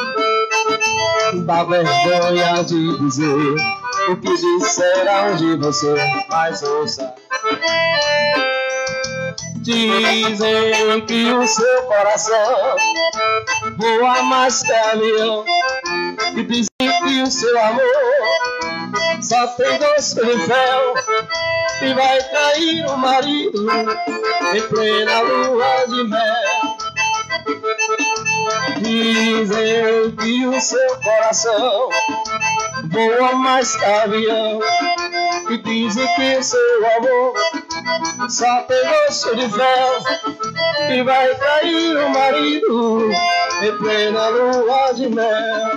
Dá vergonha de dizer o que disseram de você, mas ouça. Dizem que o seu coração voa mais que avião, e dizem que o seu amor só tem gosto de fel, e vai trair o marido em plena lua de mel. Dizem que o seu coração voa mais que avião, e dizem que o seu amor só tem gosto de fel, e vai trair o marido em plena lua de mel.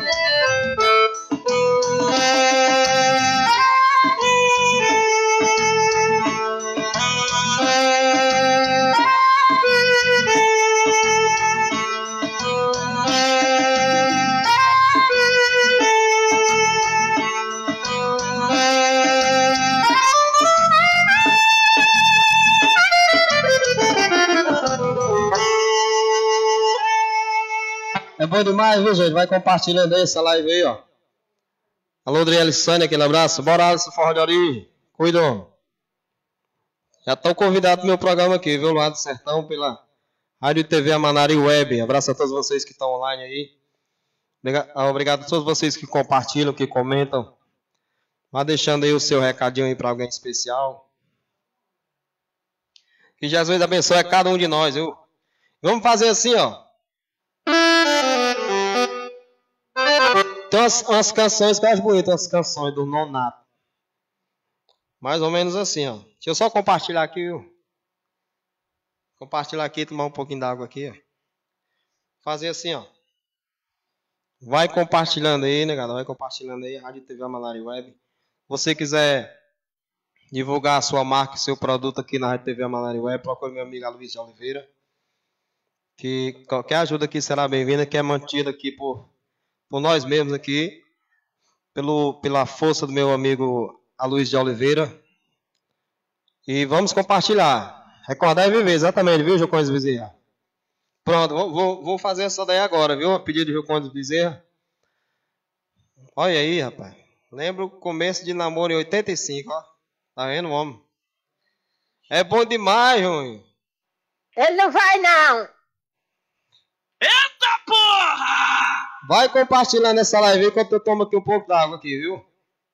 É bom demais, viu, gente? Vai compartilhando aí essa live aí, ó. Alô, Adriele Sânia, aquele abraço. Bora, Alisson Forró de Origem. Cuidam. Já estão convidados no meu programa aqui, viu? Lá do Sertão, pela Rádio e TV Amanari Web. Abraço a todos vocês que estão online aí. Obrigado a todos vocês que compartilham, que comentam. Vá deixando aí o seu recadinho aí para alguém especial. Que Jesus abençoe a cada um de nós, viu? Vamos fazer assim, ó. Tem umas canções que eu acho bonitas, umas canções do Nonato. Mais ou menos assim, ó. Deixa eu só compartilhar aqui, viu? Compartilhar aqui, tomar um pouquinho d'água aqui, ó. Fazer assim, ó. Vai compartilhando aí, né, galera? Vai compartilhando aí, Rádio TV Amanari Web. Você quiser divulgar a sua marca, seu produto aqui na Rádio TV Amanari Web, procure meu amigo Luiz de Oliveira. Que qualquer ajuda aqui será bem-vinda, que é mantida aqui por nós mesmos aqui, pela força do meu amigo Luiz de Oliveira. E vamos compartilhar. Recordar e viver, exatamente, viu, Jocondes Bezerra? Pronto, vou fazer essa daí agora, viu? A pedido de Jocondes Bezerra. Olha aí, rapaz. Lembro o começo de namoro em 85, ó. Tá vendo, homem? É bom demais, Júnior. Ele não vai, não. Eita porra! Vai compartilhando essa live aí enquanto eu tomo aqui um pouco d'água aqui, viu?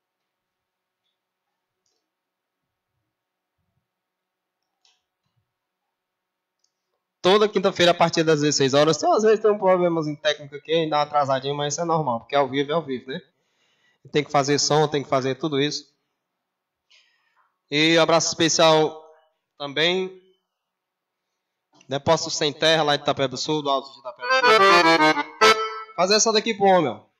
Toda quinta-feira a partir das 16 horas. Então, às vezes tem um problemas em técnica aqui, ainda dá uma atrasadinha, mas isso é normal, porque ao vivo é ao vivo, né? Tem que fazer som, tem que fazer tudo isso. E um abraço especial também, Depósito Sem Terra, lá de Itapé do Sul, do Alto de Itapé do Sul. Fazer essa daqui pro homem, ó.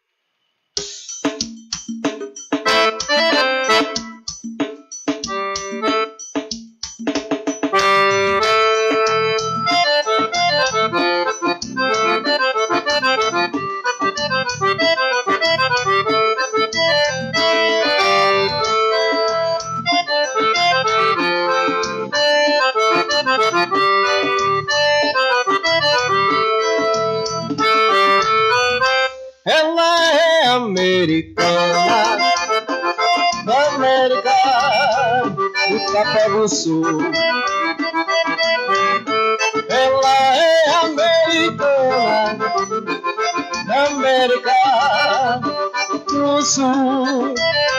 Ela é americana, da América, do Capão do Sul. Ela é americana, da América do Sul.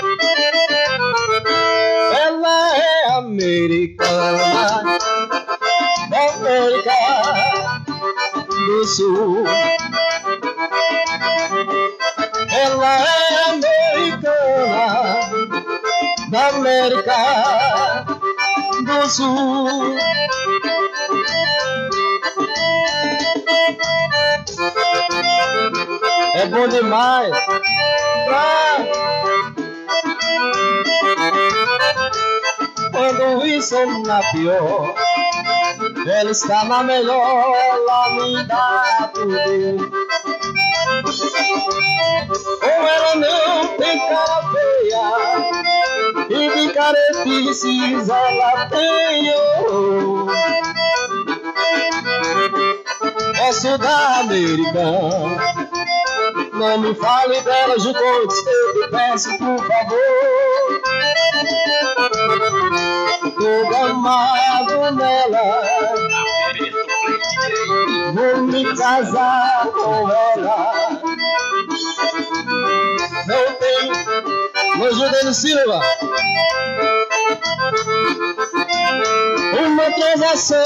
Ela é americana, da América do Sul. Ela é americana, da América do Sul. É bom demais. Quando isso é na pior, ela está na melhor, ela me dá tudo. Ou ela não tem cara feia, e de caretices ela tem. Posso da americana, não me fale dela, Jucontes, eu te peço por favor. Tô gamado nela, vou me casar com ela. Não tem, no Judeno Silva, uma transação.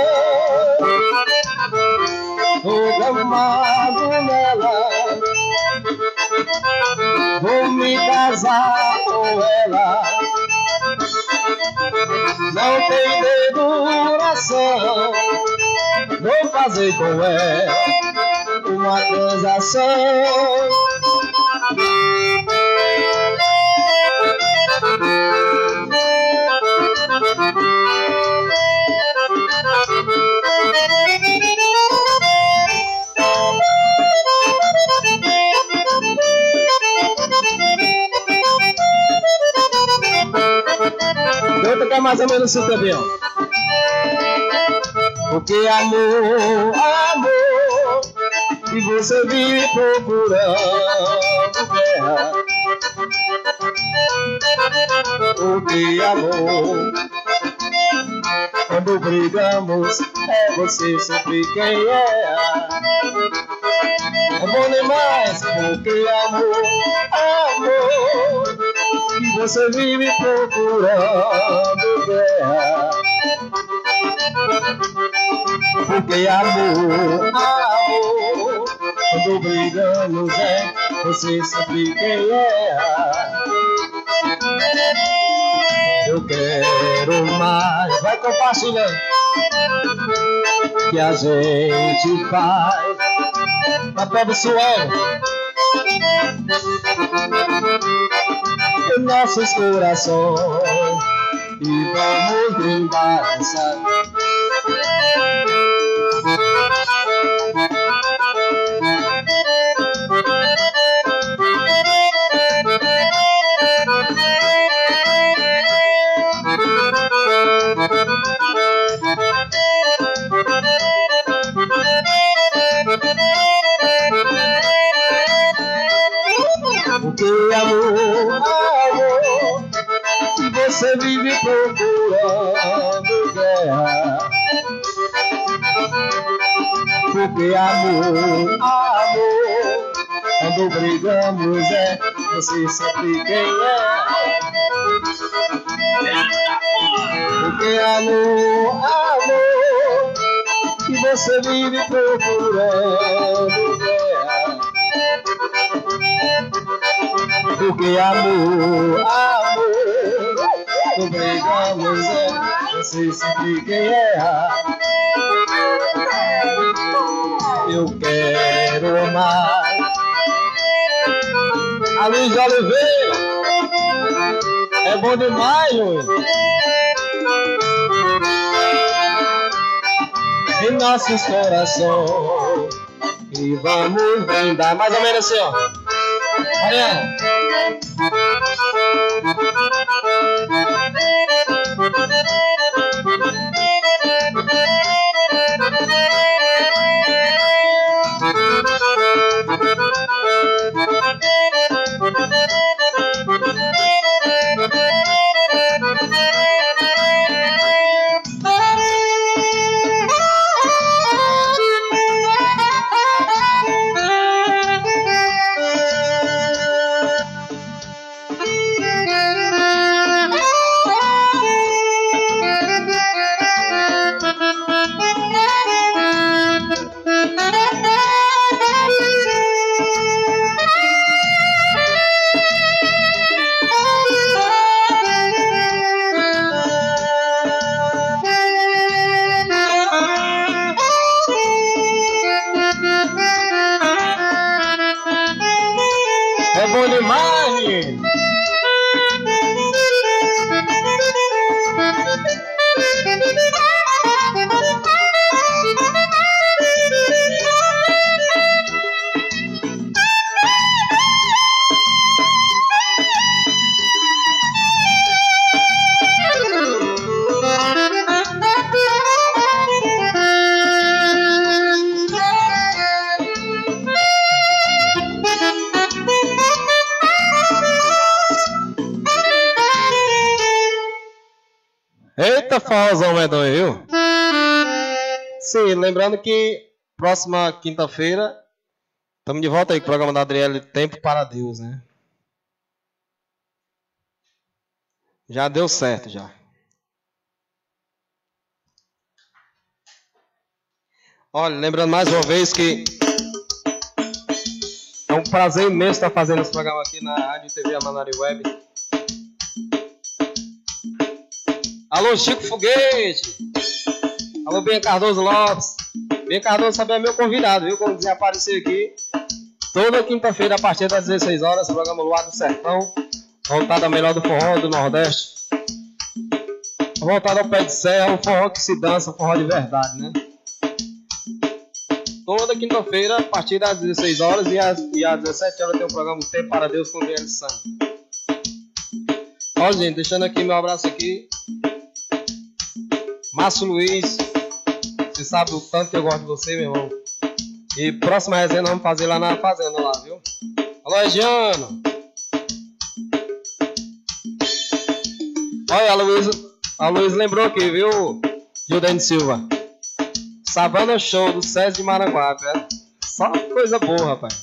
Tô gamado nela, vou me casar com ela. Não tem deduração, vou fazer com ela uma transação. Canta que é mais ou menos assim também, ó. Porque amor, amor, e você vive procurando guerra. Porque amor, quando brigamos, é você sempre quem erra. É bom demais, porque amor, amor, e você vive procurando guerra. Porque amor, amor, quando brigamos é você sempre quem erra. Eu quero mais, vai compartilhando, que a gente faz papel do suor em nossos corações, e vamos brindar essa. Porque amor, amor, e você vive procurando guerra. Porque amor, amor, quando brigamos é você sempre quem é. Porque amor, amor, e você vive procurando guerra. Porque amor, amor, quando brigamos é você sempre quem erra. Eu quero mais, A Luiz de Oliveira. É bom demais, Luiz. Em nossos corações. E vamos brindar. Mais ou menos assim, ó. Mariana. É bom demais, menino. Eita, forrozão medonho, viu? Sim, lembrando que próxima quinta-feira estamos de volta aí com o programa da Adriele Tempo para Deus, né? Já deu certo, já. Olha, lembrando mais uma vez que é um prazer imenso estar fazendo esse programa aqui na Rádio TV Amanari Web. Alô, Chico Foguete. Alô, Benha Cardoso Lopes. Benha Cardoso também é meu convidado, viu? Como quiser aparecer aqui. Toda quinta-feira, a partir das 16 horas, programa Luar do Sertão. Voltado ao melhor do forró do Nordeste. Voltado ao pé de serra, o forró que se dança, o forró de verdade, né? Toda quinta-feira, a partir das 16 horas e às 17 horas tem o programa Tempo para Deus com Guilherme Santos. Olha, gente, deixando aqui meu abraço aqui. Márcio Luiz, você sabe o tanto que eu gosto de você, meu irmão. E próxima resenha nós vamos fazer lá na fazenda, lá, viu? Alô, Regiano. Olha, a Luiz lembrou aqui, viu, Gildene Silva? Savana Show do César de Maranguape, é? Só coisa boa, rapaz.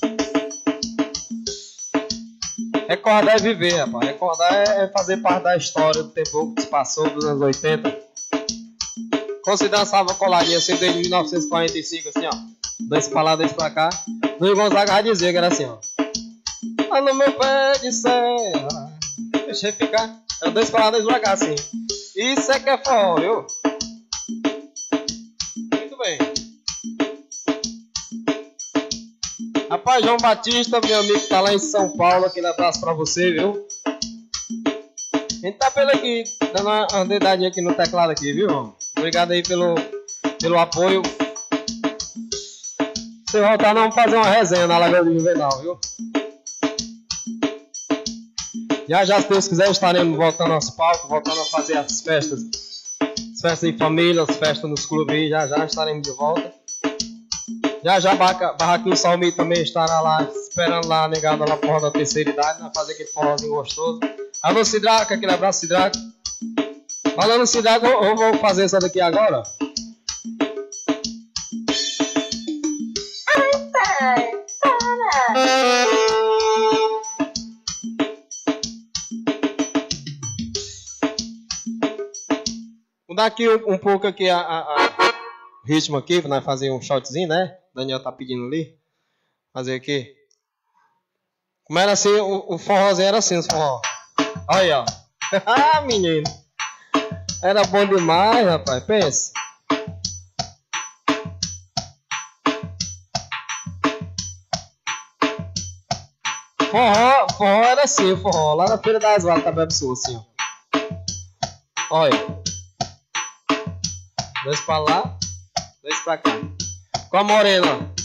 Recordar é viver, rapaz. Recordar é fazer parte da história do tempo que se passou dos anos 80. Quando se dançava coladinha assim desde 1945, assim, ó. Dois pra lá, dois pra cá. Luiz Gonzaga já dizia que era assim, ó. Ah, no meu pé de serra. Deixa eu ficar. Era dois pra lá, dois pra cá, assim. Isso é que é forró, viu? Muito bem. Rapaz, João Batista, meu amigo que tá lá em São Paulo, aquele abraço pra você, viu? A gente tá pelo aqui, dando uma dedadinha aqui no teclado aqui, viu, irmão? Obrigado aí pelo apoio. Se voltar, nós vamos fazer uma resenha na Lagoa do Juvenal, viu? Já, se Deus quiser, estaremos voltando aos palcos, voltando a fazer as festas. As festas em família, as festas nos clubes, já estaremos de volta. Já Barraquinho Salmi também estará lá, esperando lá, negado lá porra da terceira idade, né? Fazer aquele forrozinho gostoso. Alô, Sidraca, aquele abraço, Sidraca. Falando Sidraca, eu vou fazer essa daqui agora. Vou dar aqui um pouco aqui o ritmo aqui, para nós fazer um shotzinho, né? O Daniel tá pedindo ali. Fazer aqui. Como era assim, o forrozinho era assim, os forró. Olha aí, ó. Ah, menino. Era bom demais, rapaz. Pensa. Forró era assim, forró. Lá na Feira das Valas, tá bem pessoa assim, ó. Olha. 2 pra lá, 2 pra cá. Com a morena, ó.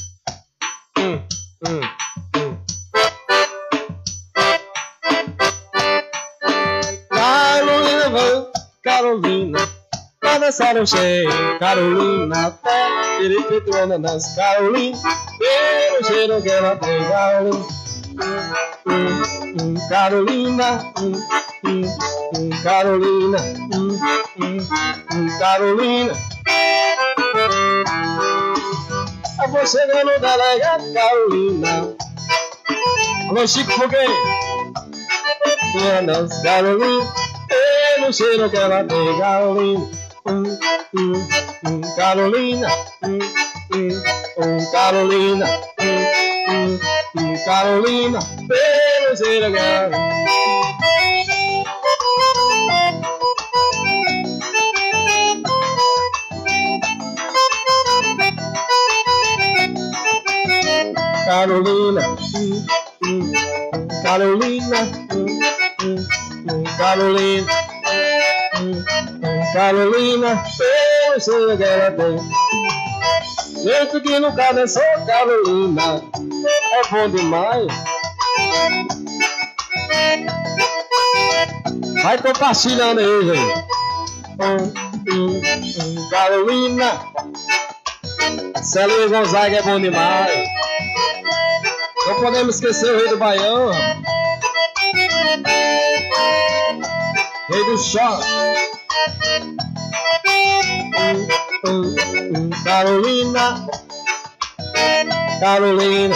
Carolina, pra dançar um cheiro, Carolina, até periquito ananas, Carolina, pelo cheiro que ela tem, Carolina, Carolina, Carolina. Eu vou chegando, delegado Carolina. Alô, Chico Fogueira. Carolina, pelo cheiro que ela tem, Carolina, Carolina, Carolina, Carolina, pelo cheiro que ela tem. Carolina, Carolina, Carolina, Carolina, pelo cheiro que ela tem. Gente que nunca dançou Carolina, é bom demais. Vai compartilhando aí, gente. Carolina, Célio Gonzaga é bom demais. Não podemos esquecer o Rei do Baião, Rei do Choque. Carolina, Carolina.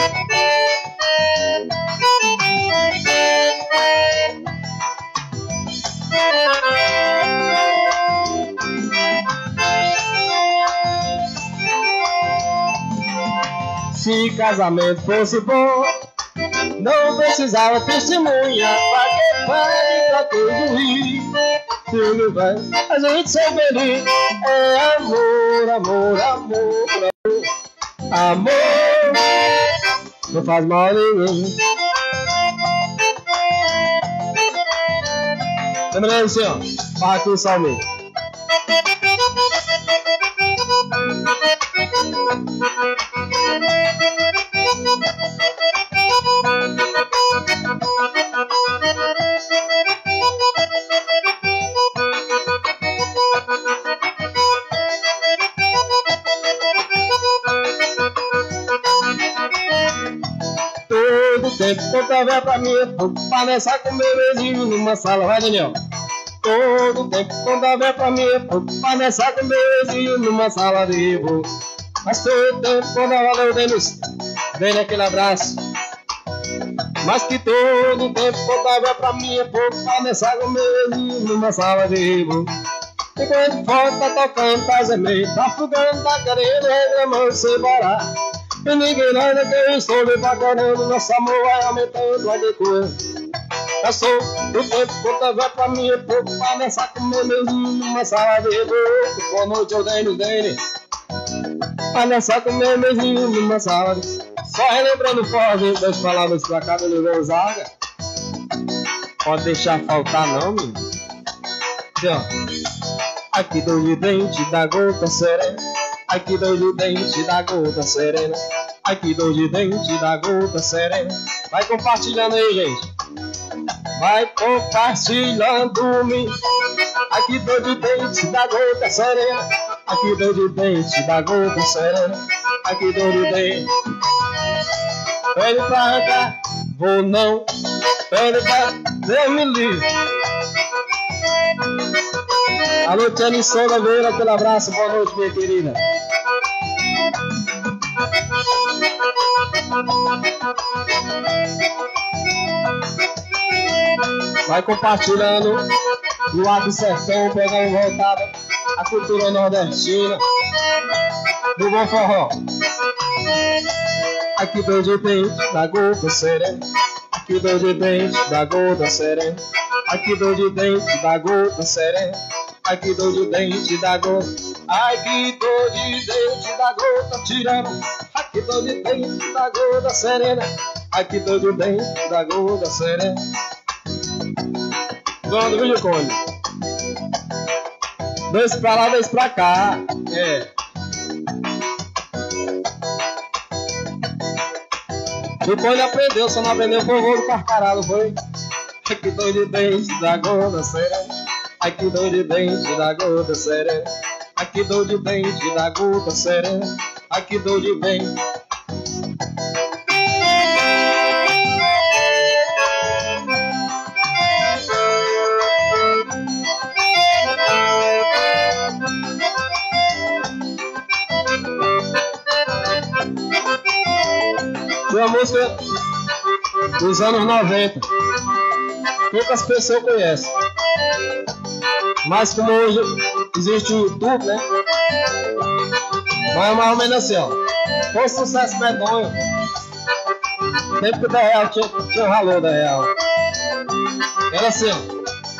Se casamento fosse bom, não precisava testemunha. Pra que vai pra todo rir? Tudo vai, a gente ser feliz. É amor, amor, amor, amor. Amor não faz mal a ninguém. Lembrando assim, ó, para aqui o salme. Todo tempo conta véia pra mim, pra dançar com meu vizinho numa sala, vai Daniel. Todo tempo conta véia pra mim, pra dançar com meu vizinho numa sala de voo. Mas todo tempo quando ela dei aquele abraço. Mas que todo tempo contava pra mim é pouco pra dançar com meu vizinho numa sala de voo. E quando fora tá tocando, tá gemendo, tá fugando, tá querendo, reclamando sem parar. E ninguém nada que eu estou me bacanando, nosso amor vai aumentando, vai de coisa. Eu sou do tempo contava pra mim é pouco pra dançar com meu vizinho numa sala de voo. Boa noite, eu Dene. Pra dançar com meu vizinho numa sala de voo. Só relembrando forte das palavras pra cada Gonzaga. Pode deixar faltar não, menino. Aqui, ó. Aqui dor de dente da gota serena. Aqui dor de dente da gota serena. Aqui dor de dente da gota serena. Vai compartilhando aí, gente. Vai compartilhando-me. Aqui dor de dente da gota serena. Aqui dor de dente da gota serena. Aqui dor de dente. Pede pra cá, vou não. Pede pra Deus me livre. Alô, Tiane Sonda Veira, aquele abraço, boa noite, minha querida. Vai compartilhando no ar do sertão, pegando voltada a cultura nordestina do bom forró. Aqui dor de dente da gota serena. Aqui dor de dente da gota serena. Aqui dor de dente da gota serena. Aqui dor de dente da gota. Ai que dor de dente da gota tirando. Aqui dor de dente da gota serena. Aqui tô de dente da gorda serena. Dona do Vídeo Cone. Dois pra lá, dois pra cá. É. O Cone aprendeu, só não aprendeu foi o voo do Carcará, não foi? Aqui tô de dente da gorda serena. Aqui tô de dente da gorda serena. Aqui tô de dente da gorda serena. Aqui tô de dente. Foi uma música dos anos 90. Poucas pessoas conhecem. Mas como hoje existe o YouTube, né? Mas é mais ou menos assim, ó. Foi um sucesso medonho. Tempo que da real tinha o valor da real. Era assim, ó.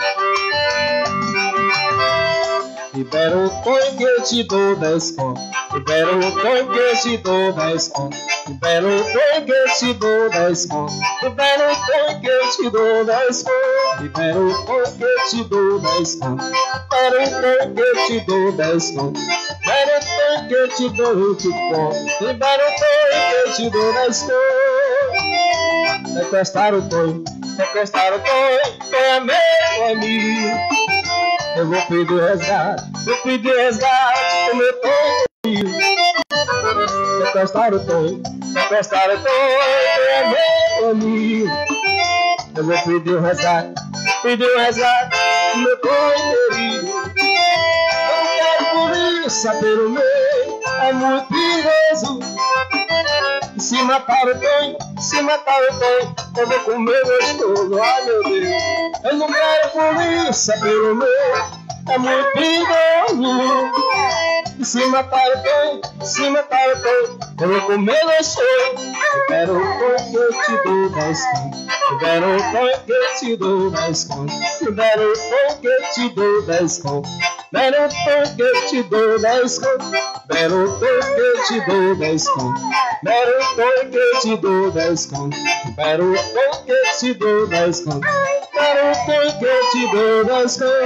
Libera o coin que eu te dou 10 conto. Libera o coin que eu te dou 10 conto. Libera o coin que eu te dou 10 conto. Libera o coin que eu te dou 10 conto. Libera o coin que eu te dou 10 conto. Libera o coin que eu te dou 10 conto. Libera o coin que eu te dou 20 conto. Libera o coin que eu te dou 10 conto. Sequestrar o coin, sequestrar o coin, é meu amigo. Eu vou pedir resgate, vou pedir resgate do meu coin. Sequestrar o coin, sequestrar o coin, é meu amigo. Eu vou pedir resgate do meu coin querido. Eu não quero polícia pelo meio, é muito perigoso. Se matar o coin, se matar o coin, eu vou comer gostoso, ai meu Deus. Eu não quero polícia pelo meio, é muito perigoso. Se matar o coin, se matar o coin, eu vou comer gostoso. Libera o coin que eu te dou 10 conto. Libera o coin que eu te dou 10 conto. Libera o coin que eu te dou 10 conto. Libera o coin que eu te dou 10 conto. Libera o coin que eu te dou 10 conto. Libera o coin que eu te dou 10 conto. Libera o coin que eu te dou 10 conto. Libera o coin que eu te dou 10 conto.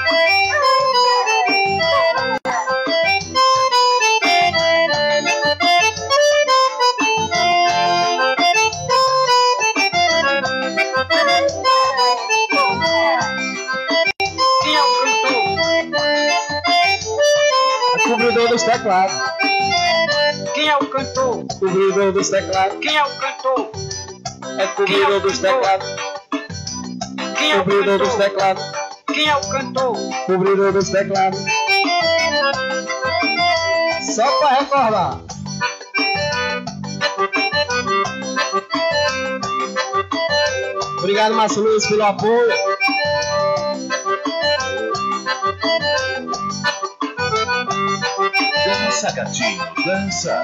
Cobridor dos teclados. Quem é o cantor? Cobridor dos teclados. Quem é o cantor? É cobridor dos teclados. Quem é o Cobridor dos cantor? teclados. Quem é o cantor? Cobridor dos teclados. Só pra recordar. Obrigado, Márcio Luiz, pelo apoio. Dança, gatinho, dança.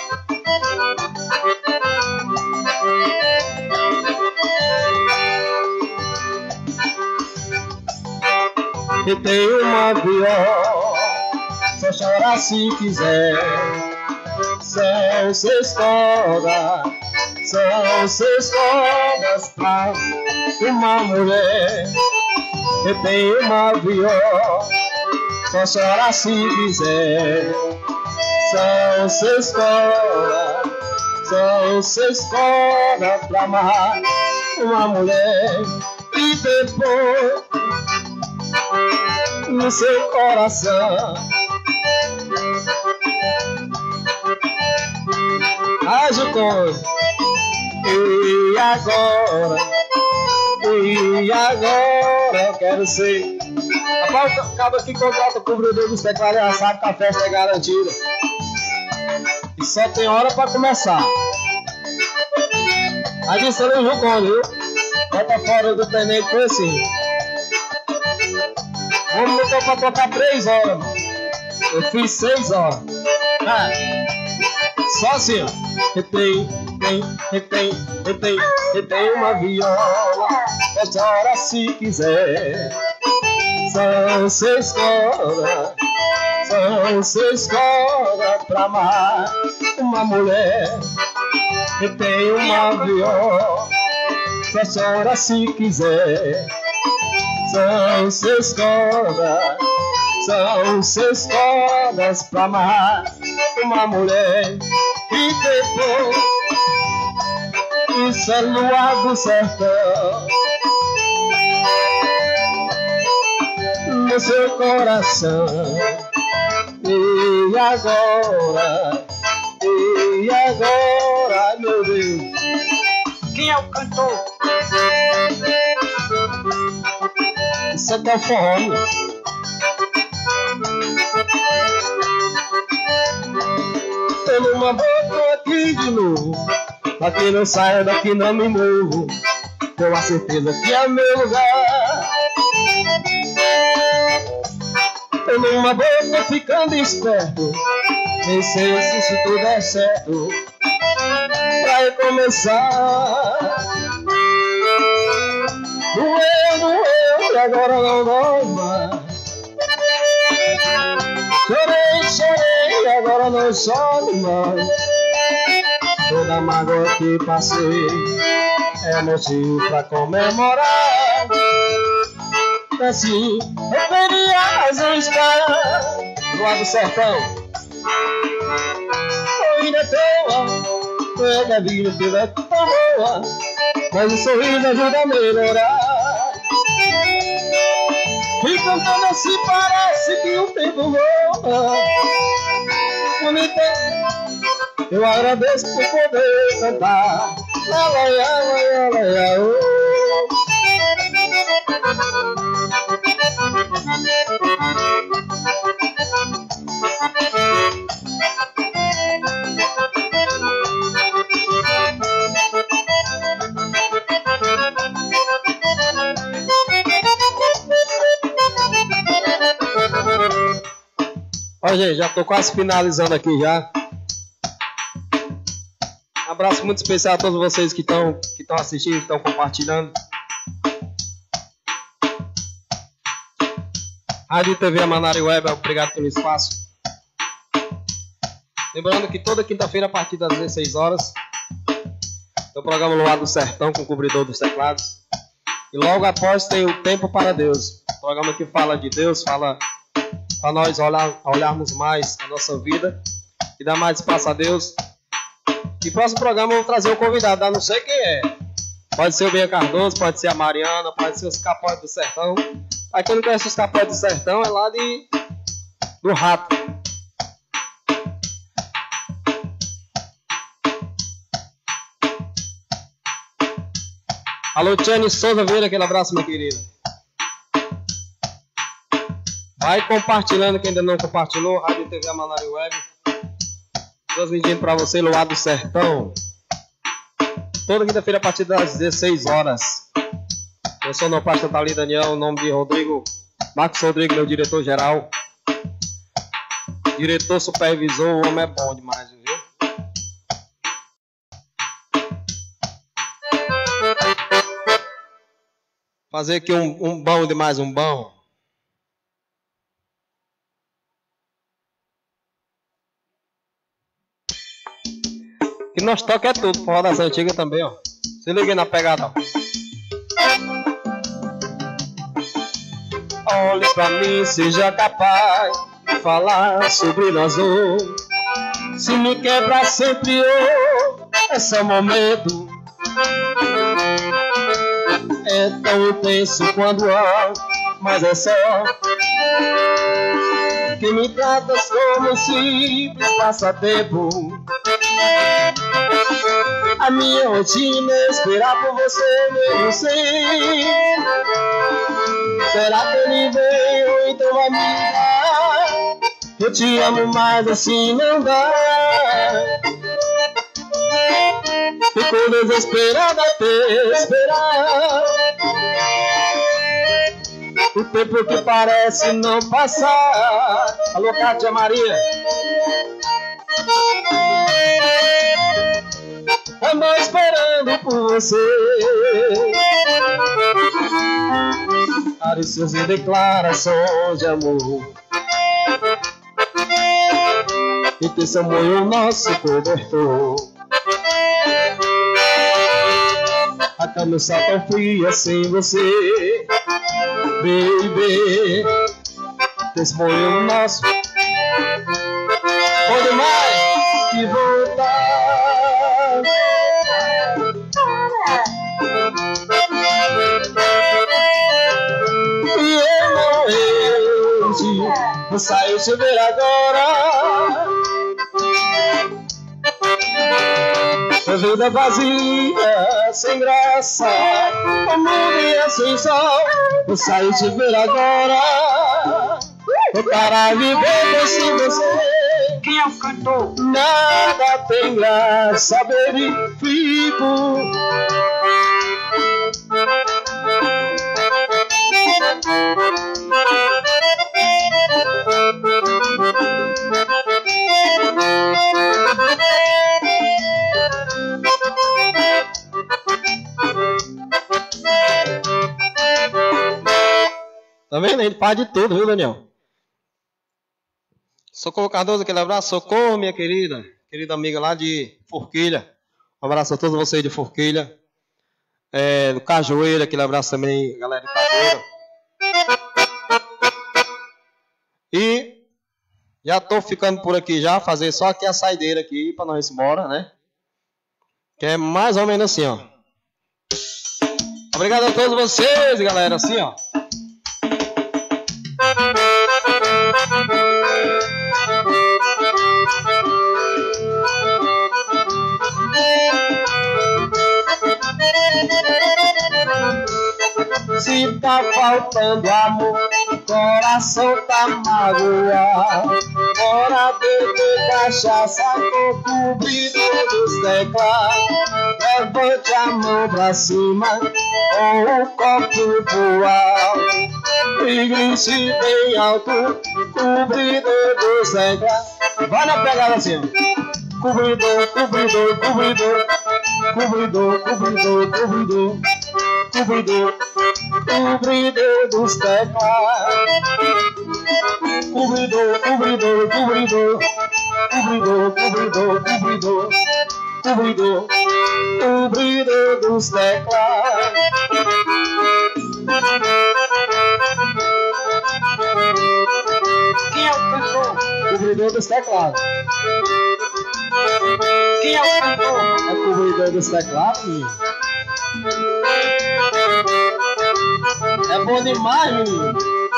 E tem uma viola, só chorar se quiser. São 6 cordas, são 6 cordas pra uma mulher. E tem uma viola, só chorar se quiser. São 6 cordas, são 6 cordas pra amarrar uma mulher. E depois no seu coração age o coin. E agora eu quero ser. Rapaz, acaba que contrata o cobridor dos teclados, já sabe que a festa é garantida. E só tem hora pra começar. A disse ali o Jucone, viu? Bota fora do tenente, foi assim. Vamos lutar pra tocar 3 horas, mano. Eu fiz 6 horas. Só assim, ó. Retém uma viola, essa hora se quiser. São 6 cordas, são 6 cordas pra amar uma mulher. Eu tenho uma viola, se a senhora se quiser. São seus cordas pra amar uma mulher. E depois, isso é luar do sertão. No seu coração. E agora, meu Deus. Quem é o cantor? Isso é da fome. Tô numa boca aqui de novo. Daqui não saio, daqui não me movo. Tenho a certeza que é meu lugar. Tô numa boca ficando esperto. Nem sei se tudo é certo. Pra recomeçar. Doeu, e agora não dói mais. Chorei, e agora não choro mais. Toda mágoa que passei é motivo pra comemorar. Assim, eu teria razões pra Luar do Sertão. Ainda é tua, toda a vida toda é tão boa, mas o sorriso ajuda a melhorar. E cantando assim parece que o tempo voa. Bonita, eu agradeço por poder cantar. Lá, lá, lá, lá, lá, lá, oh. Ó, gente, já tô quase finalizando aqui já. Um abraço muito especial a todos vocês que estão assistindo, que estão compartilhando. Rádio TV Amanari Web, obrigado pelo espaço. Lembrando que toda quinta-feira, a partir das 16 horas, tem o programa Luar do Sertão com o cobridor dos teclados. E logo após tem o Tempo para Deus, programa que fala de Deus, fala para nós olharmos mais a nossa vida e dar mais espaço a Deus. E próximo programa eu vou trazer um convidado, não sei quem é. Pode ser o Bia Cardoso, pode ser a Mariana, pode ser os Capões do Sertão. Aí quem não conhece os Capões do Sertão é lá do Rato. Alô, Tiane Souza Vieira, aquele abraço, minha querida. Vai compartilhando quem ainda não compartilhou. Rádio TV Amanari Web. Transmitindo para você Luar do Sertão. Toda quinta-feira a partir das 16 horas. Eu sou o Nopasta Tali Daniel, o nome de Rodrigo, Marcos Rodrigo, meu diretor-geral. Diretor supervisor, o homem é bom demais, viu? Fazer aqui um bom de mais um bom. Que nós toca é tudo, forró das antigas também, ó. Se liga aí na pegada, ó. Olhe pra mim, seja capaz de falar sobre nós dois. Se me quebra sempre eu, é só momento. É tão intenso quando amo, mas é só que me tratas como um simples passatempo. A minha rotina é esperar por você mesmo sem. Será que ele vem ou então vai me dar? Eu te amo, mas assim não dá. Fico desesperada a te esperar. O tempo que parece não passar. Alô, Cátia Maria. Ando esperando por você. Carícias e declarações de amor. E que seu amor é o nosso cobertor. cama está tão fria sem você, baby. Testemunho nosso, bom demais que voltar. E eu não hei, vou sair te ver agora. A vida vazia, sem graça, o mundo é sem sol. Vou sair te ver agora. Vou parar de viver sem você. Quem é o cantor? Nada tem graça, verifico. Tá vendo? Ele faz de tudo, viu, Daniel? Socorro Cardoso, aquele abraço. Socorro, minha querida amiga lá de Forquilha. Um abraço a todos vocês de Forquilha. Do Cajueira, aquele abraço também, galera de Cajueira. E já tô ficando por aqui já, fazer só aqui a saideira aqui pra nós ir embora, né? Que é mais ou menos assim, ó. Obrigado a todos vocês, galera, assim, ó. Se tá faltando amor, coração tá magoado. Bora beber cachaça com cobridor dos teclados. Levante a mão pra cima com o copo pro alto e grite bem alto, cobridor dos teclados. Vai na pegada assim, ó. Cobridor, cobridor, cobridor, cobridor, cobridor, cobridor, cobridor, cobridor dos teclados. Cobridor, cobridor, cobridor, cobridor, cobridor, cobridor, cobridor, cobridor dos teclados. Quem é o cantor? Cobridor dos teclados. Quem é o cantor? É o cobridor dos teclados, menino. É bom demais, menino.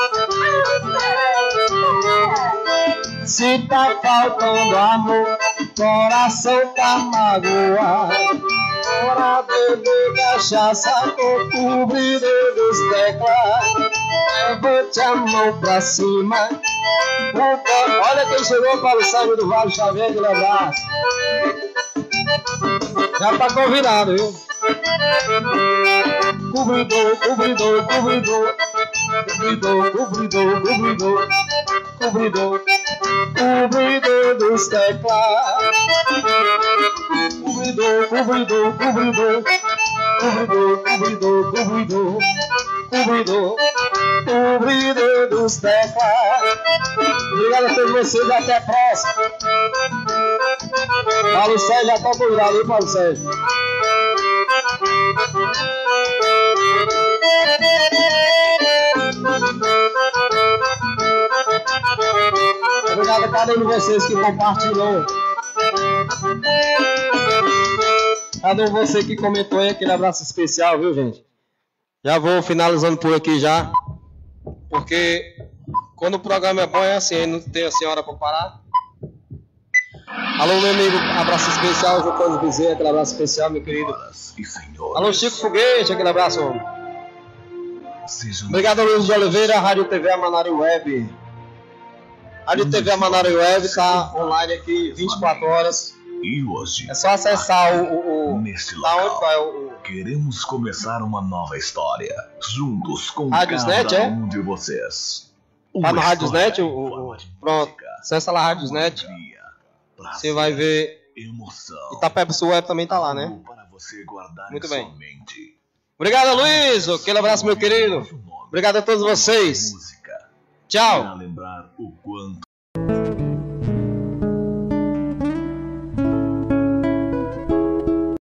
Se tá faltando amor, coração tá magoado. Bora beber cachaça com cobridor dos teclados. Levante a mão pra cima. Olha quem chegou, Paulo Sérgio do Vale Xavier de Lebraço. Já tá convidado, viu? Cobridor, cobridor, cobridor, cobridor, cobridor, cobridor, cobridor, cobridor dos teclados. Cobridor, cobridor, cobridor, cobridor, cobridor, cobridor, cobridor, cobridor dos teclados. Obrigado a todos vocês, até a próxima. Paulo Sérgio, já tá convidado, hein, Paulo Sérgio? Obrigado a cada um de vocês que compartilhou. Cada um de vocês que comentou aí, aquele abraço especial, viu, gente? Já vou finalizando por aqui já. Porque quando o programa é bom é assim, não tem a senhora para parar. Alô, meu amigo, abraço especial, João Bezerra, aquele abraço especial, meu querido. Alô, Chico Foguete, aquele abraço, homem. Obrigado, Luiz de Oliveira, Rádio TV Amanari Web. Rádio TV Amanari Web está online aqui 24 horas. É só acessar Neste local, queremos começar uma nova história, juntos com Radiosnet, cada um de vocês. Tá no Radiosnet? Pronto, acessa lá Radiosnet. Você vai ver. Itapeba Sul Web também tá lá, né? Muito bem. Obrigado, Luiz. Aquele abraço, meu querido. Obrigado a todos vocês. Tchau.